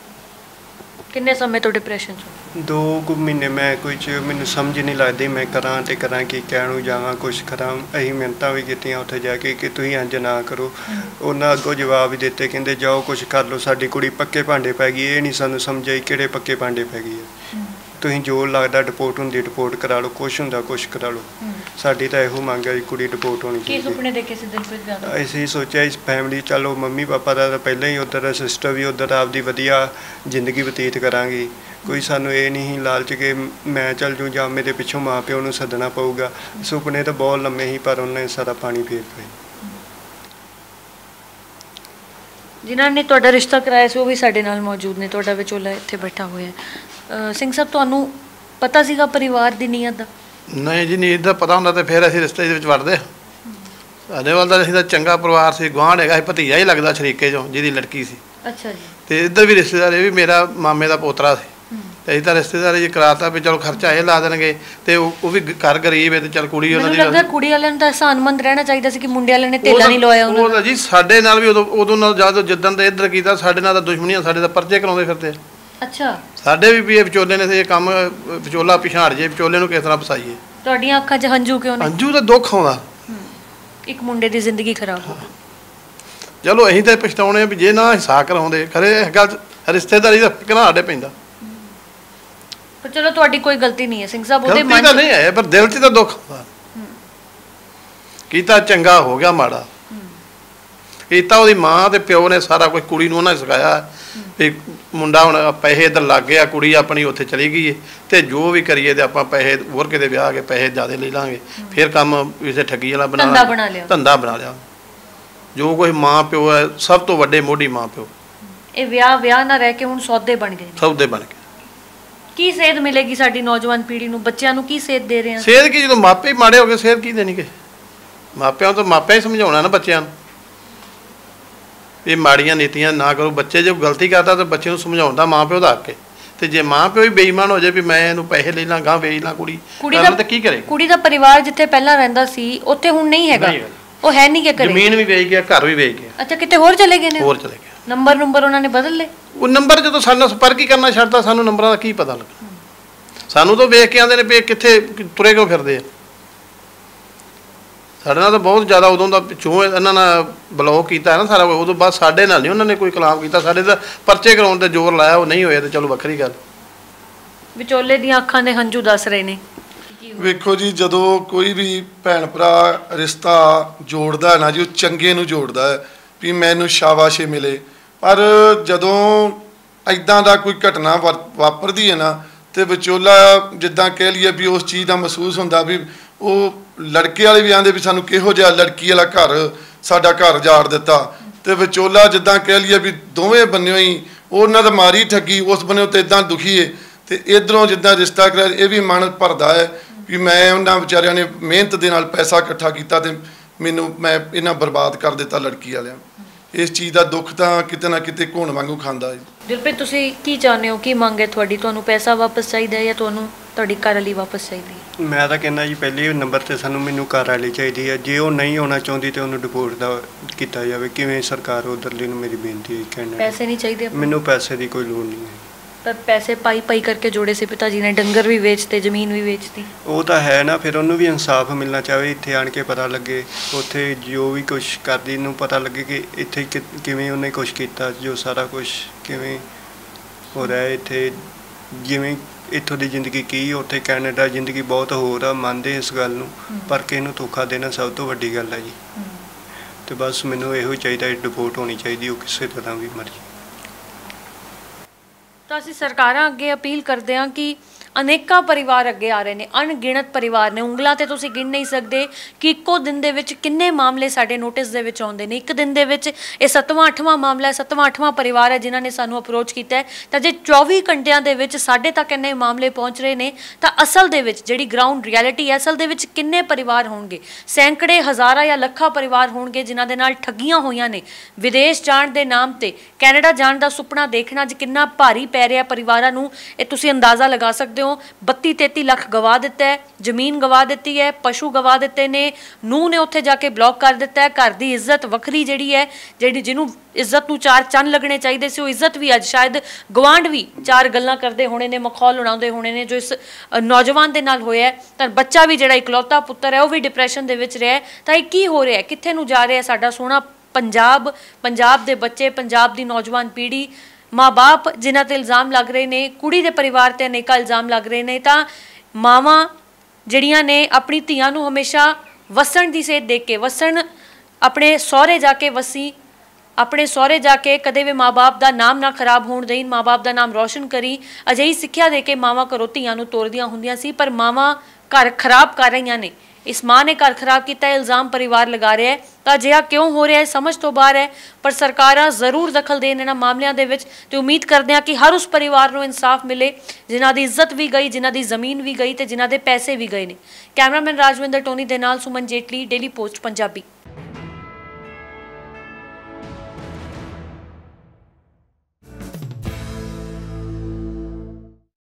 ਕਿੰਨੇ ਸਮੇਂ ਤੋਂ ਡਿਪਰੈਸ਼ਨ 'ਚ? 2 ਮਹੀਨੇ ਮੈਂ ਮੈਨੂੰ ਸਮਝ ਨਹੀਂ ਲੱਗਦੀ ਮੈਂ ਕਰਾਂ ਤੇ ਕਰਾਂ ਕੀ, ਕਹਿਣ ਨੂੰ ਜਾਵਾਂ ਕੁਛ ਕਰਾਂ। ਅਸੀਂ ਮਿਹਨਤਾਂ ਵੀ ਕੀਤੀਆਂ ਉੱਥੇ ਜਾ ਕੇ ਕਿ ਤੁਸੀਂ ਇੰਝ ਨਾ ਕਰੋ, ਉਹਨਾਂ ਅੱਗੋਂ ਜਵਾਬ ਵੀ ਦਿੱਤੇ, ਕਹਿੰਦੇ ਜਾਓ ਕੁਛ ਕਰ ਲਓ, ਸਾਡੀ ਕੁੜੀ ਪੱਕੇ ਭਾਂਡੇ ਪੈ ਗਈ। ਇਹ ਨਹੀਂ ਸਾਨੂੰ ਸਮਝ ਆਈ ਕਿਹੜੇ ਪੱਕੇ ਭਾਂਡੇ ਪੈ ਗਈ ਹੈ। ਤੁਸੀਂ ਜੋ ਲੱਗਦਾ ਡਿਪੋਰਟ ਹੁੰਦੀ ਡਿਪੋਰਟ ਕਰਾ ਲਓ, ਕੁਛ ਹੁੰਦਾ ਕੁਛ ਕਰਾ ਲਓ। ਸਾਡੀ ਤਾਂ ਇਹੋ ਮੰਗ ਹੈ ਕੁੜੀ ਡਿਪੋਰਟ ਹੋਣੀ ਚਾਹੀਦੀ। ਕੀ ਸੁਪਨੇ ਦੇਖੇ ਸੀ ਦਿਲਪ੍ਰੀਤ ਵਿਆਹ ਤੋਂ? ਅਸੀਂ ਸੋਚਿਆ ਇਸ ਫੈਮਿਲੀ, ਚਲੋ ਮੰਮੀ ਪਾਪਾ ਦਾ ਤਾਂ ਪਹਿਲਾਂ ਹੀ ਉੱਧਰ, ਸਿਸਟਰ ਵੀ ਉੱਧਰ, ਆਪਦੀ ਵਧੀਆ ਜ਼ਿੰਦਗੀ ਬਤੀਤ ਕਰਾਂਗੇ। ਕੋਈ ਸਾਨੂੰ ਇਹ ਨਹੀਂ ਲਾਲਚ ਕਿ ਮੈਂ ਚੱਲ ਜੂ ਜਾਂ ਮੇਰੇ ਪਿੱਛੋਂ ਮਾਂ ਪਿਓ ਨੂੰ ਸੱਦਣਾ ਪਊਗਾ। ਸੁਪਨੇ ਤਾਂ ਬਹੁਤ ਲੰਮੇ ਸੀ ਪਰ ਉਹਨੇ ਸਾਰਾ ਪਾਣੀ ਫੇਰ ਪਾਇਆ। ਜਿਨ੍ਹਾਂ ਨੇ ਤੁਹਾਡਾ ਰਿਸ਼ਤਾ ਕਰਾਇਆ ਸੀ ਉਹ ਵੀ ਸਾਡੇ ਨਾਲ ਮੌਜੂਦ ਨੇ, ਤੁਹਾਡਾ ਵਿਚੋਲਾ ਇੱਥੇ ਬੈਠਾ ਹੋਇਆ ਹੈ। ਸਿੰਘ ਸਾਹਿਬ, ਤੁਹਾਨੂੰ ਪਤਾ ਸੀਗਾ ਪਰਿਵਾਰ ਦੀ ਨੀਅਤ ਦਾ? ਨਹੀਂ ਜੀ, ਨੀਅਤ ਦਾ ਪਤਾ ਹੁੰਦਾ ਤੇ ਫਿਰ ਅਸੀਂ ਰਿਸ਼ਤੇ ਦੇ ਵਿੱਚ ਵੜਦੇ। ਸਾਡੇ ਵੱਲ ਤਾਂ ਅਸੀਂ ਤਾਂ ਚੰਗਾ ਪਰਿਵਾਰ ਸੀ, ਗੁਆਂਢ ਹੈਗਾ ਸੀ, ਭਤੀਜਾ ਹੀ ਲੱਗਦਾ ਸ਼ਰੀਕੇ 'ਚੋਂ ਜਿਹਦੀ ਲੜਕੀ ਸੀ। ਅੱਛਾ ਜੀ। ਤੇ ਇੱਧਰ ਵੀ ਰਿਸ਼ਤੇਦਾਰ, ਇਹ ਵੀ ਮੇਰਾ ਮਾਮੇ ਦਾ ਪੋਤਰਾ ਸੀ। ਤੇ ਅਸੀਂ ਤਾਂ ਰਿਸ਼ਤੇਦਾਰੀ ਜੀ ਕਰਾਤਾ ਵੀ ਚਲੋ ਖਰਚਾ ਇਹ ਲਾ ਦੇਣਗੇ, ਤੇ ਉਹ ਵੀ ਘਰ ਗਰੀਬ ਹੈ ਤੇ ਚਲ ਕੁੜੀ ਉਹਨਾਂ ਦੀ। ਮੈਨੂੰ ਲੱਗਦਾ ਕੁੜੀ ਵਾਲਿਆਂ ਨੂੰ ਤਾਂ ਅਹਿਸਾਨਮੰਦ ਰਹਿਣਾ ਚਾਹੀਦਾ ਸੀ ਕਿ ਮੁੰਡੇ ਵਾਲਿਆਂ ਨੇ ਧੇਲਾ ਨਹੀਂ ਲਵਾਇਆ ਉਹਨਾਂ ਦਾ। ਜੀ ਸਾਡੇ ਨਾਲ ਵੀ ਉਦੋਂ ਨਾਲ ਜਦੋਂ ਜਿੱਦਣ ਤੇ ਇੱਧਰ ਕੀਤਾ, ਸਾਡੇ ਨਾਲ ਤਾਂ ਦੁਸ਼ਮਣੀਆਂ, ਸਾਡੇ ਤਾਂ ਪਰਚੇ ਕਰਾਉਂਦੇ ਫਿਰਦੇ। ਅੱਛਾ। ਸਾਡੇ ਵੀ ਇਹ ਵਿਚੋਲੇ ਨੇ ਇਹ ਕੰਮ, ਵਿਚੋਲਾ ਪਿਛਾੜ ਜੇ, ਵਿਚੋਲੇ ਨੂੰ ਕਿਸ ਤਰ੍ਹਾਂ ਫਸਾਈਏ। ਤੁਹਾਡੀਆਂ ਅੱਖਾਂ 'ਚ ਹੰਝੂ ਕਿਉਂ ਨੇ? ਹੰਝੂ ਤਾਂ ਦੁੱਖ ਆਉਂਦਾ, ਇੱਕ ਮੁੰਡੇ ਦੀ ਜ਼ਿੰਦਗੀ ਖਰਾਬ ਹੋ ਗਈ। ਚਲੋ ਅਸੀਂ ਤਾਂ ਪਛਤਾਉਣੇ ਵੀ ਜੇ ਨਾ ਹਿੱਸਾ ਕਰਾਉਂਦੇ, ਖਰੇ ਇਸ ਗੱਲ 'ਚ ਰਿਸ਼ਤੇਦਾਰੀ ਦਾ ਫਿਕਰ ਸਾਡੇ ਪੈਂਦਾ। ਪਰ ਚਲੋ ਤੁਹਾਡੀ ਕੋਈ ਗਲਤੀ ਨਹੀਂ ਹੈ ਸਿੰਘ ਸਾਹਿਬ, ਉਹਦੇ ਮਨ 'ਚ ਤਾਂ ਨਹੀਂ ਹੈ ਪਰ ਦਿਲ 'ਚ ਤਾਂ ਦੁੱਖ ਆਉਂਦਾ। ਕੀਤਾ ਚੰਗਾ ਹੋ ਗਿਆ ਮਾੜਾ ਕੀਤਾ, ਉਹਦੀ ਮਾਂ ਤੇ ਪਿਓ ਨੇ ਸਾਰਾ ਕੁਝ ਕੁੜੀ ਨੂੰ ਉਹਨਾਂ ਸਿਖਾਇਆ ਵੀ ਮੁੰਡਾ ਹੁਣ ਪੈਸੇ ਇੱਧਰ ਲੱਗ ਗਿਆ, ਕੁੜੀ ਆਪਣੀ ਉੱਥੇ ਚਲੀ ਗਈ ਹੈ, ਤੇ ਜੋ ਵੀ ਕਰੀਏ ਤੇ ਆਪਾਂ ਪੈਸੇ ਹੋਰ ਕਿਤੇ ਵਿਆਹ ਕੇ ਪੈਸੇ ਜ਼ਿਆਦਾ ਲੈ ਲਾਂਗੇ, ਫਿਰ ਕੰਮ ਕਿਸੇ ਠੱਗੀ ਵਾਲਾ ਧੰਦਾ ਬਣਾ ਲਿਆ। ਜੋ ਕੋਈ ਮਾਂ ਪਿਓ ਹੈ ਸਭ ਤੋਂ ਵੱਡੇ ਮੋਢੀ ਮਾਂ ਪਿਓ। ਇਹ ਵਿਆਹ ਨਾ ਰਹਿ ਕੇ ਹੁਣ ਸੌਦੇ ਬਣ ਗਏ। ਸੌਦੇ ਬਣ ਗਏ। ਕੀ ਸੇਧ ਮਿਲੇਗੀ ਸਾਡੀ ਨੌਜਵਾਨ ਪੀੜ੍ਹੀ ਨੂੰ, ਬੱਚਿਆਂ ਨੂੰ ਕੀ ਸੇਧ ਦੇ ਰਹੇ ਆ? ਸੇਧ ਕੀ, ਜਦੋਂ ਮਾਪੇ ਹੀ ਮਾੜੇ ਹੋ ਗਏ ਸੇਧ ਕੀ ਦੇਣੀ? ਕਿ ਮਾਪਿਆਂ ਤੋਂ ਮਾਪਿਆਂ ਹੀ ਸਮਝਾਉਣਾ ਨਾ ਬੱਚਿਆਂ ਨੂੰ ਇਹ ਮਾੜੀਆਂ ਨੀਤੀਆਂ ਨਾ ਕਰੋ। ਬੱਚੇ ਜੇ ਗਲਤੀ ਕਰਦਾ ਤਾਂ ਬੱਚੇ ਨੂੰ ਸਮਝਾਉਣ ਦਾ ਮਾਂ ਪਿਓ ਦਾ ਹੱਕ ਹੈ। ਤੇ ਜੇ ਮਾਂ ਪਿਓ ਹੀ ਬੇਈਮਾਨ ਹੋ ਜਾਏ ਵੀ ਮੈਂ ਇਹਨੂੰ ਪੈਸੇ ਲੈ ਲਾਂ ਗਾਂ ਵੇਚ ਲਾਂ ਕੁੜੀ ਦਾ, ਤਾਂ ਕੀ ਕਰੇ? ਕੁੜੀ ਦਾ ਪਰਿਵਾਰ ਜਿੱਥੇ ਪਹਿਲਾਂ ਰਹਿੰਦਾ ਸੀ ਉੱਥੇ ਹੁਣ ਨਹੀਂ ਹੈਗਾ, ਉਹ ਹੈ ਨਹੀਂ ਕਿ ਕਰੇ। ਜ਼ਮੀਨ ਵੀ ਵੇਚ ਗਿਆ, ਘਰ ਵੀ ਵੇਚ ਗਿਆ। ਅੱਛਾ, ਕਿਤੇ ਹੋਰ ਚਲੇ ਗਏ ਨੇ? ਹੋਰ ਚਲੇ ਗਏ। ਨੰਬਰ ਉਹਨਾਂ ਨੇ ਬਦਲ ਲਏ। ਉਹ ਨੰਬਰ ਜਦੋਂ ਸਾਨੂੰ ਸੰਪਰਕ ਹੀ ਕਰਨਾ ਛੱਡਦਾ, ਸਾਨੂੰ ਨੰਬਰਾਂ ਦਾ ਕੀ ਪਤਾ ਲੱਗਾ? ਸਾਨੂੰ ਤਾਂ ਵੇਖ ਕੇ ਆਉਂਦੇ ਨੇ ਵੀ ਕਿੱਥੇ ਤੁਰੇ ਕਿਉਂ ਫਿਰਦੇ ਆ। ਸਾਡੇ ਨਾਲ ਤਾਂ ਬਹੁਤ ਜ਼ਿਆਦਾ ਉਦੋਂ ਦਾ ਪਿੱਛੋਂ ਇਹਨਾਂ ਨਾਲ ਬਲੌਕ ਕੀਤਾ ਨਾ ਸਾਰਾ, ਉਦੋਂ ਬਾਅਦ ਸਾਡੇ ਨਾਲ ਨਹੀਂ ਉਹਨਾਂ ਨੇ ਕੋਈ ਕਲਾਮ ਕੀਤਾ। ਸਾਡੇ ਤਾਂ ਪਰਚੇ ਕਰਾਉਣ ਤੇ ਜ਼ੋਰ ਲਾਇਆ, ਉਹ ਨਹੀਂ ਹੋਇਆ ਤੇ ਚਲੋ ਵੱਖਰੀ ਗੱਲ। ਵਿਚੋਲੇ ਦੀਆਂ ਅੱਖਾਂ ਦੇ ਹੰਝੂ ਦੱਸ ਰਹੇ ਨੇ। ਵੇਖੋ ਜੀ, ਜਦੋਂ ਕੋਈ ਵੀ ਭੈਣ ਭਰਾ ਰਿਸ਼ਤਾ ਜੋੜਦਾ ਹੈ ਨਾ ਜੀ, ਉਹ ਚੰਗੇ ਨੂੰ ਜੋੜਦਾ ਹੈ ਵੀ ਮੈਨੂੰ ਸ਼ਾਬਾਸ਼ੇ ਮਿਲੇ। ਪਰ ਜਦੋਂ ਐਦਾਂ ਦਾ ਕੋਈ ਘਟਨਾ ਵਾਪਰਦੀ ਹੈ ਨਾ, ਤੇ ਵਿਚੋਲਾ ਜਿੱਦਾਂ ਕਹਿ ਲਈਏ ਵੀ ਉਸ ਚੀਜ਼ ਦਾ ਮਹਿਸੂਸ ਹੁੰਦਾ ਵੀ ਉਹ ਲੜਕੇ ਵਾਲੇ ਵੀ ਆਂਦੇ ਵੀ ਸਾਨੂੰ ਕਿਹੋ ਜਿਹਾ ਲੜਕੀ ਵਾਲਾ ਘਰ, ਸਾਡਾ ਘਰ ਜਾੜ ਦਿੱਤਾ। ਤੇ ਵਿਚੋਲਾ ਜਿੱਦਾਂ ਕਹਿ ਲਈਏ ਵੀ ਦੋਵੇਂ ਬੰਨਿਓ ਹੀ ਉਹਨਾਂ ਦਾ ਮਾਰੀ ਠੱਗੀ, ਉਸ ਬੰਨਿਓ ਤੇ ਇਦਾਂ ਦੁਖੀ ਹੈ, ਤੇ ਇਧਰੋਂ ਜਿੱਦਾਂ ਰਿਸ਼ਤਾ ਕਰਾਇਆ ਇਹ ਵੀ ਮਨ ਭਰਦਾ ਹੈ ਵੀ ਮੈਂ ਉਹਨਾਂ ਵਿਚਾਰਿਆਂ ਨੇ ਮਿਹਨਤ ਦੇ ਨਾਲ ਪੈਸਾ ਇਕੱਠਾ ਕੀਤਾ ਤੇ ਮੈਂ ਇਹਨਾਂ ਬਰਬਾਦ ਕਰ ਦਿੱਤਾ ਲੜਕੀ ਵਾਲਿਆਂ। ਇਸ ਚੀਜ਼ ਦਾ ਦੁੱਖ ਤਾਂ ਕਿਤੇ ਨਾ ਕਿਤੇ ਘੁਣ ਵਾਂਗੂ ਖਾਂਦਾ ਹੈ। ਦਿਲਪ੍ਰੀਤ, ਤੁਸੀਂ ਕੀ ਚਾਹੁੰਦੇ ਹੋ, ਕੀ ਮੰਗ ਹੈ ਤੁਹਾਡੀ? ਤੁਹਾਨੂੰ ਪੈਸਾ ਵਾਪਸ ਚਾਹੀਦਾ ਹੈ ਜਾਂ ਤੁਹਾਨੂੰ ਤੁਹਾਡੀ ਘਰ ਵਾਲੀ ਵਾਪਸ ਚਾਹੀਦੀ ਹੈ? ਮੈਂ ਤਾਂ ਕਹਿੰਦਾ ਜੀ ਪਹਿਲੇ ਨੰਬਰ ਤੇ ਸਾਨੂੰ ਮੈਨੂੰ ਘਰ ਵਾਲੀ ਚਾਹੀਦੀ ਹੈ। ਜੇ ਉਹ ਨਹੀਂ ਹੋਣਾ ਚਾਹੁੰਦੀ ਤੇ ਉਹਨੂੰ ਡਿਪੋਰਟ ਦਾ ਕੀਤਾ ਜਾਵੇ। ਕਿਵੇਂ ਸਰਕਾਰ ਉਧਰਲੀ ਨੂੰ ਮੇਰੀ ਬੇਨਤੀ ਹੈ ਕਹਿਣਾ, ਪੈਸੇ ਨਹੀਂ ਚਾਹੀਦੇ? ਮੈਨੂੰ ਪੈਸੇ ਦੀ ਕੋਈ ਲੋੜ ਨਹੀਂ ਹੈ। ਪਰ ਪੈਸੇ ਪਾਈ ਕਰਕੇ ਜੋੜੇ ਸੀ ਪਿਤਾ ਜੀ ਨੇ, ਡੰਗਰ ਵੀ ਵੇਚਤੇ, ਜ਼ਮੀਨ ਵੀ ਵੇਚਤੀ। ਉਹ ਤਾਂ ਹੈ ਨਾ, ਫਿਰ ਉਹਨੂੰ ਵੀ ਇਨਸਾਫ ਮਿਲਣਾ ਚਾਹੇ। ਇੱਥੇ ਆਣ ਕੇ ਪਤਾ ਲੱਗੇ, ਉੱਥੇ ਜੋ ਵੀ ਕੁਛ ਕਰਦੀ ਨੂੰ ਪਤਾ ਲੱਗੇ ਕਿ ਇੱਥੇ ਕਿਵੇਂ ਉਹਨੇ ਕੁਛ ਕੀਤਾ, ਜੋ ਸਾਰਾ ਕੁਛ ਕਿਵੇਂ ਹੋ ਰਿਹਾ ਇੱਥੇ। ਜਿਵੇਂ ਇੱਥੋਂ ਦੀ ਜ਼ਿੰਦਗੀ ਕੀ, ਉੱਥੇ ਕੈਨੇਡਾ ਜ਼ਿੰਦਗੀ ਬਹੁਤ ਹੋਰ ਆ, ਮੰਨਦੇ ਇਸ ਗੱਲ ਨੂੰ, ਪਰ ਕਿਸੇ ਨੂੰ ਧੋਖਾ ਦੇਣਾ ਸਭ ਤੋਂ ਵੱਡੀ ਗੱਲ ਹੈ ਜੀ। ਤੇ ਬਸ ਮੈਨੂੰ ਇਹੋ ਹੀ ਚਾਹੀਦਾ, ਡਿਪੋਰਟ ਹੋਣੀ ਚਾਹੀਦੀ ਉਹ ਕਿਸੇ ਤਰ੍ਹਾਂ ਵੀ ਮਰਜ਼ੀ। ਤਾਂ ਅਸੀਂ ਸਰਕਾਰਾਂ ਅੱਗੇ ਅਪੀਲ ਕਰਦੇ ਹਾਂ ਕਿ ਅਨੇਕਾਂ ਪਰਿਵਾਰ ਅੱਗੇ ਆ ਰਹੇ ਨੇ, ਅਣਗਿਣਤ ਪਰਿਵਾਰ ਨੇ, ਉਂਗਲਾਂ ਤੇ ਤੁਸੀਂ ਗਿਣ ਨਹੀਂ ਸਕਦੇ ਕਿ ਇੱਕੋ ਦਿਨ ਦੇ ਵਿੱਚ ਕਿੰਨੇ ਮਾਮਲੇ ਸਾਡੇ ਨੋਟਿਸ ਦੇ ਵਿੱਚ ਆਉਂਦੇ ਨੇ। ਇੱਕ ਦਿਨ ਦੇ ਵਿੱਚ ਇਹ 7ਵਾਂ 8ਵਾਂ ਮਾਮਲਾ ਹੈ, 7ਵਾਂ 8ਵਾਂ ਪਰਿਵਾਰ ਹੈ ਜਿਨ੍ਹਾਂ ਨੇ ਸਾਨੂੰ ਅਪਰੋਚ ਕੀਤਾ ਹੈ। ਤਾਂ ਜੇ 24 ਘੰਟਿਆਂ ਦੇ ਵਿੱਚ ਸਾਡੇ ਤੱਕ ਇੰਨੇ ਮਾਮਲੇ ਪਹੁੰਚ ਰਹੇ ਨੇ, ਤਾਂ ਅਸਲ ਦੇ ਵਿੱਚ ਜਿਹੜੀ ਗਰਾਊਂਡ ਰਿਐਲਿਟੀ ਹੈ, ਅਸਲ ਦੇ ਵਿੱਚ ਕਿੰਨੇ ਪਰਿਵਾਰ ਹੋਣਗੇ? ਸੈਂਕੜੇ, ਹਜ਼ਾਰਾਂ ਜਾਂ ਲੱਖਾਂ ਪਰਿਵਾਰ ਹੋਣਗੇ ਜਿਨ੍ਹਾਂ ਦੇ ਨਾਲ ਠੱਗੀਆਂ ਹੋਈਆਂ ਨੇ। ਵਿਦੇਸ਼ ਜਾਣ ਦੇ ਨਾਮ ਤੇ ਕੈਨੇਡਾ ਜਾਣ ਦਾ ਸੁਪਨਾ ਦੇਖਣਾ ਅੱਜ ਕਿੰਨਾ ਭਾਰੀ ਪੈ ਰਿਹਾ ਪਰਿਵਾਰਾਂ ਨੂੰ, ਇਹ ਤੁਸੀਂ ਅੰਦਾਜ਼ਾ ਲਗਾ ਸਕਦੇ ਹੋ। 32-33 ਲੱਖ ਗਵਾ ਦਿੱਤਾ ਹੈ, ਜ਼ਮੀਨ ਗਵਾ ਦਿੱਤੀ ਹੈ, ਪਸ਼ੂ ਗਵਾ ਦਿੱਤੇ ਨੇ, ਨੂੰਹ ਨੇ ਉੱਥੇ ਜਾ ਕੇ ਬਲੌਕ ਕਰ ਦਿੱਤਾ ਹੈ। ਘਰ ਦੀ ਇੱਜ਼ਤ ਵੱਖਰੀ ਜਿਹੜੀ ਹੈ, ਜਿਹਨੂੰ ਇੱਜ਼ਤ ਨੂੰ 4 ਚੰਨ ਲੱਗਣੇ ਚਾਹੀਦੇ ਸੀ, ਉਹ ਇੱਜ਼ਤ ਵੀ ਅੱਜ ਸ਼ਾਇਦ ਗਵਾਂਢ ਵੀ 4 ਗੱਲਾਂ ਕਰਦੇ ਹੋਣੇ ਨੇ, ਮਖੌਲ ਉਡਾਉਂਦੇ ਹੋਣੇ ਨੇ, ਜੋ ਇਸ ਨੌਜਵਾਨ ਦੇ ਨਾਲ ਹੋਇਆ। ਤਾਂ ਬੱਚਾ ਵੀ ਜਿਹੜਾ ਇਕਲੌਤਾ ਪੁੱਤਰ ਹੈ ਉਹ ਵੀ ਡਿਪਰੈਸ਼ਨ ਦੇ ਵਿੱਚ ਰਿਹਾ। ਤਾਂ ਇਹ ਕੀ ਹੋ ਰਿਹਾ, ਕਿੱਥੇ ਨੂੰ ਜਾ ਰਿਹਾ ਸਾਡਾ ਸੋਹਣਾ ਪੰਜਾਬ, ਪੰਜਾਬ ਦੇ ਬੱਚੇ, ਪੰਜਾਬ ਦੀ ਨੌਜਵਾਨ ਪੀੜ੍ਹੀ? ਮਾਂ ਬਾਪ ਜਿਨ੍ਹਾਂ ਤੇ ਇਲਜ਼ਾਮ ਲੱਗ ਰਹੇ ਨੇ, ਕੁੜੀ ਦੇ ਪਰਿਵਾਰ ਤੇ ਅਨੇਕਾਂ ਇਲਜ਼ਾਮ ਲੱਗ ਰਹੇ ਨੇ। ਤਾਂ ਮਾਵਾਂ ਜਿਹੜੀਆਂ ਨੇ ਆਪਣੀ ਧੀਆਂ ਨੂੰ ਹਮੇਸ਼ਾ ਵਸਣ ਦੀ ਸੇਧ ਦੇ ਕੇ, ਆਪਣੇ ਸਹੁਰੇ ਜਾ ਕੇ ਵਸੀ, ਆਪਣੇ ਸਹੁਰੇ ਜਾ ਕੇ ਕਦੇ ਵੀ ਮਾਂ ਬਾਪ ਦਾ ਨਾਮ ਨਾ ਖਰਾਬ ਹੋਣ ਦੇਈ, ਮਾਂ ਬਾਪ ਦਾ ਨਾਮ ਰੌਸ਼ਨ ਕਰੀ। ਅਜਿਹੀ ਸਿੱਖਿਆ ਦੇ ਕੇ ਮਾਵਾਂ ਘਰੋਂ ਧੀਆਂ ਨੂੰ ਤੋਰਦੀਆਂ ਹੁੰਦੀਆਂ ਸੀ, ਪਰ ਮਾਵਾਂ ਘਰ ਖਰਾਬ ਕਰ ਰਹੀਆਂ ਨੇ। ਇਸ ਮਾਂ ਨੇ ਘਰ ਖਰਾਬ ਕੀਤਾ, ਇਲਜ਼ਾਮ ਪਰਿਵਾਰ ਲਗਾ ਰਿਹਾ ਹੈ। ਤਾਂ ਅਜਿਹਾ ਕਿਉਂ ਹੋ ਰਿਹਾ ਹੈ ਸਮਝ ਤੋਂ ਬਾਹਰ ਹੈ। ਪਰ ਸਰਕਾਰਾਂ ਜ਼ਰੂਰ ਦਖਲ ਦੇਣ ਇਹਨਾਂ ਮਾਮਲਿਆਂ ਦੇ ਵਿੱਚ, ਤੇ ਉਮੀਦ ਕਰਦੇ ਹਾਂ ਕਿ ਹਰ ਉਸ ਪਰਿਵਾਰ ਨੂੰ ਇਨਸਾਫ ਮਿਲੇ ਜਿਨ੍ਹਾਂ ਦੀ ਇੱਜ਼ਤ ਵੀ ਗਈ, ਜਿਨ੍ਹਾਂ ਦੀ ਜ਼ਮੀਨ ਵੀ ਗਈ ਤੇ ਜਿਨ੍ਹਾਂ ਦੇ ਪੈਸੇ ਵੀ ਗਏ ਨੇ। ਕੈਮਰਾਮੈਨ ਰਾਜਵਿੰਦਰ ਟੋਨੀ ਦੇ ਨਾਲ ਸੁਮਨ ਜੇਟਲੀ, ਡੇਲੀ ਪੋਸਟ ਪੰਜਾਬੀ।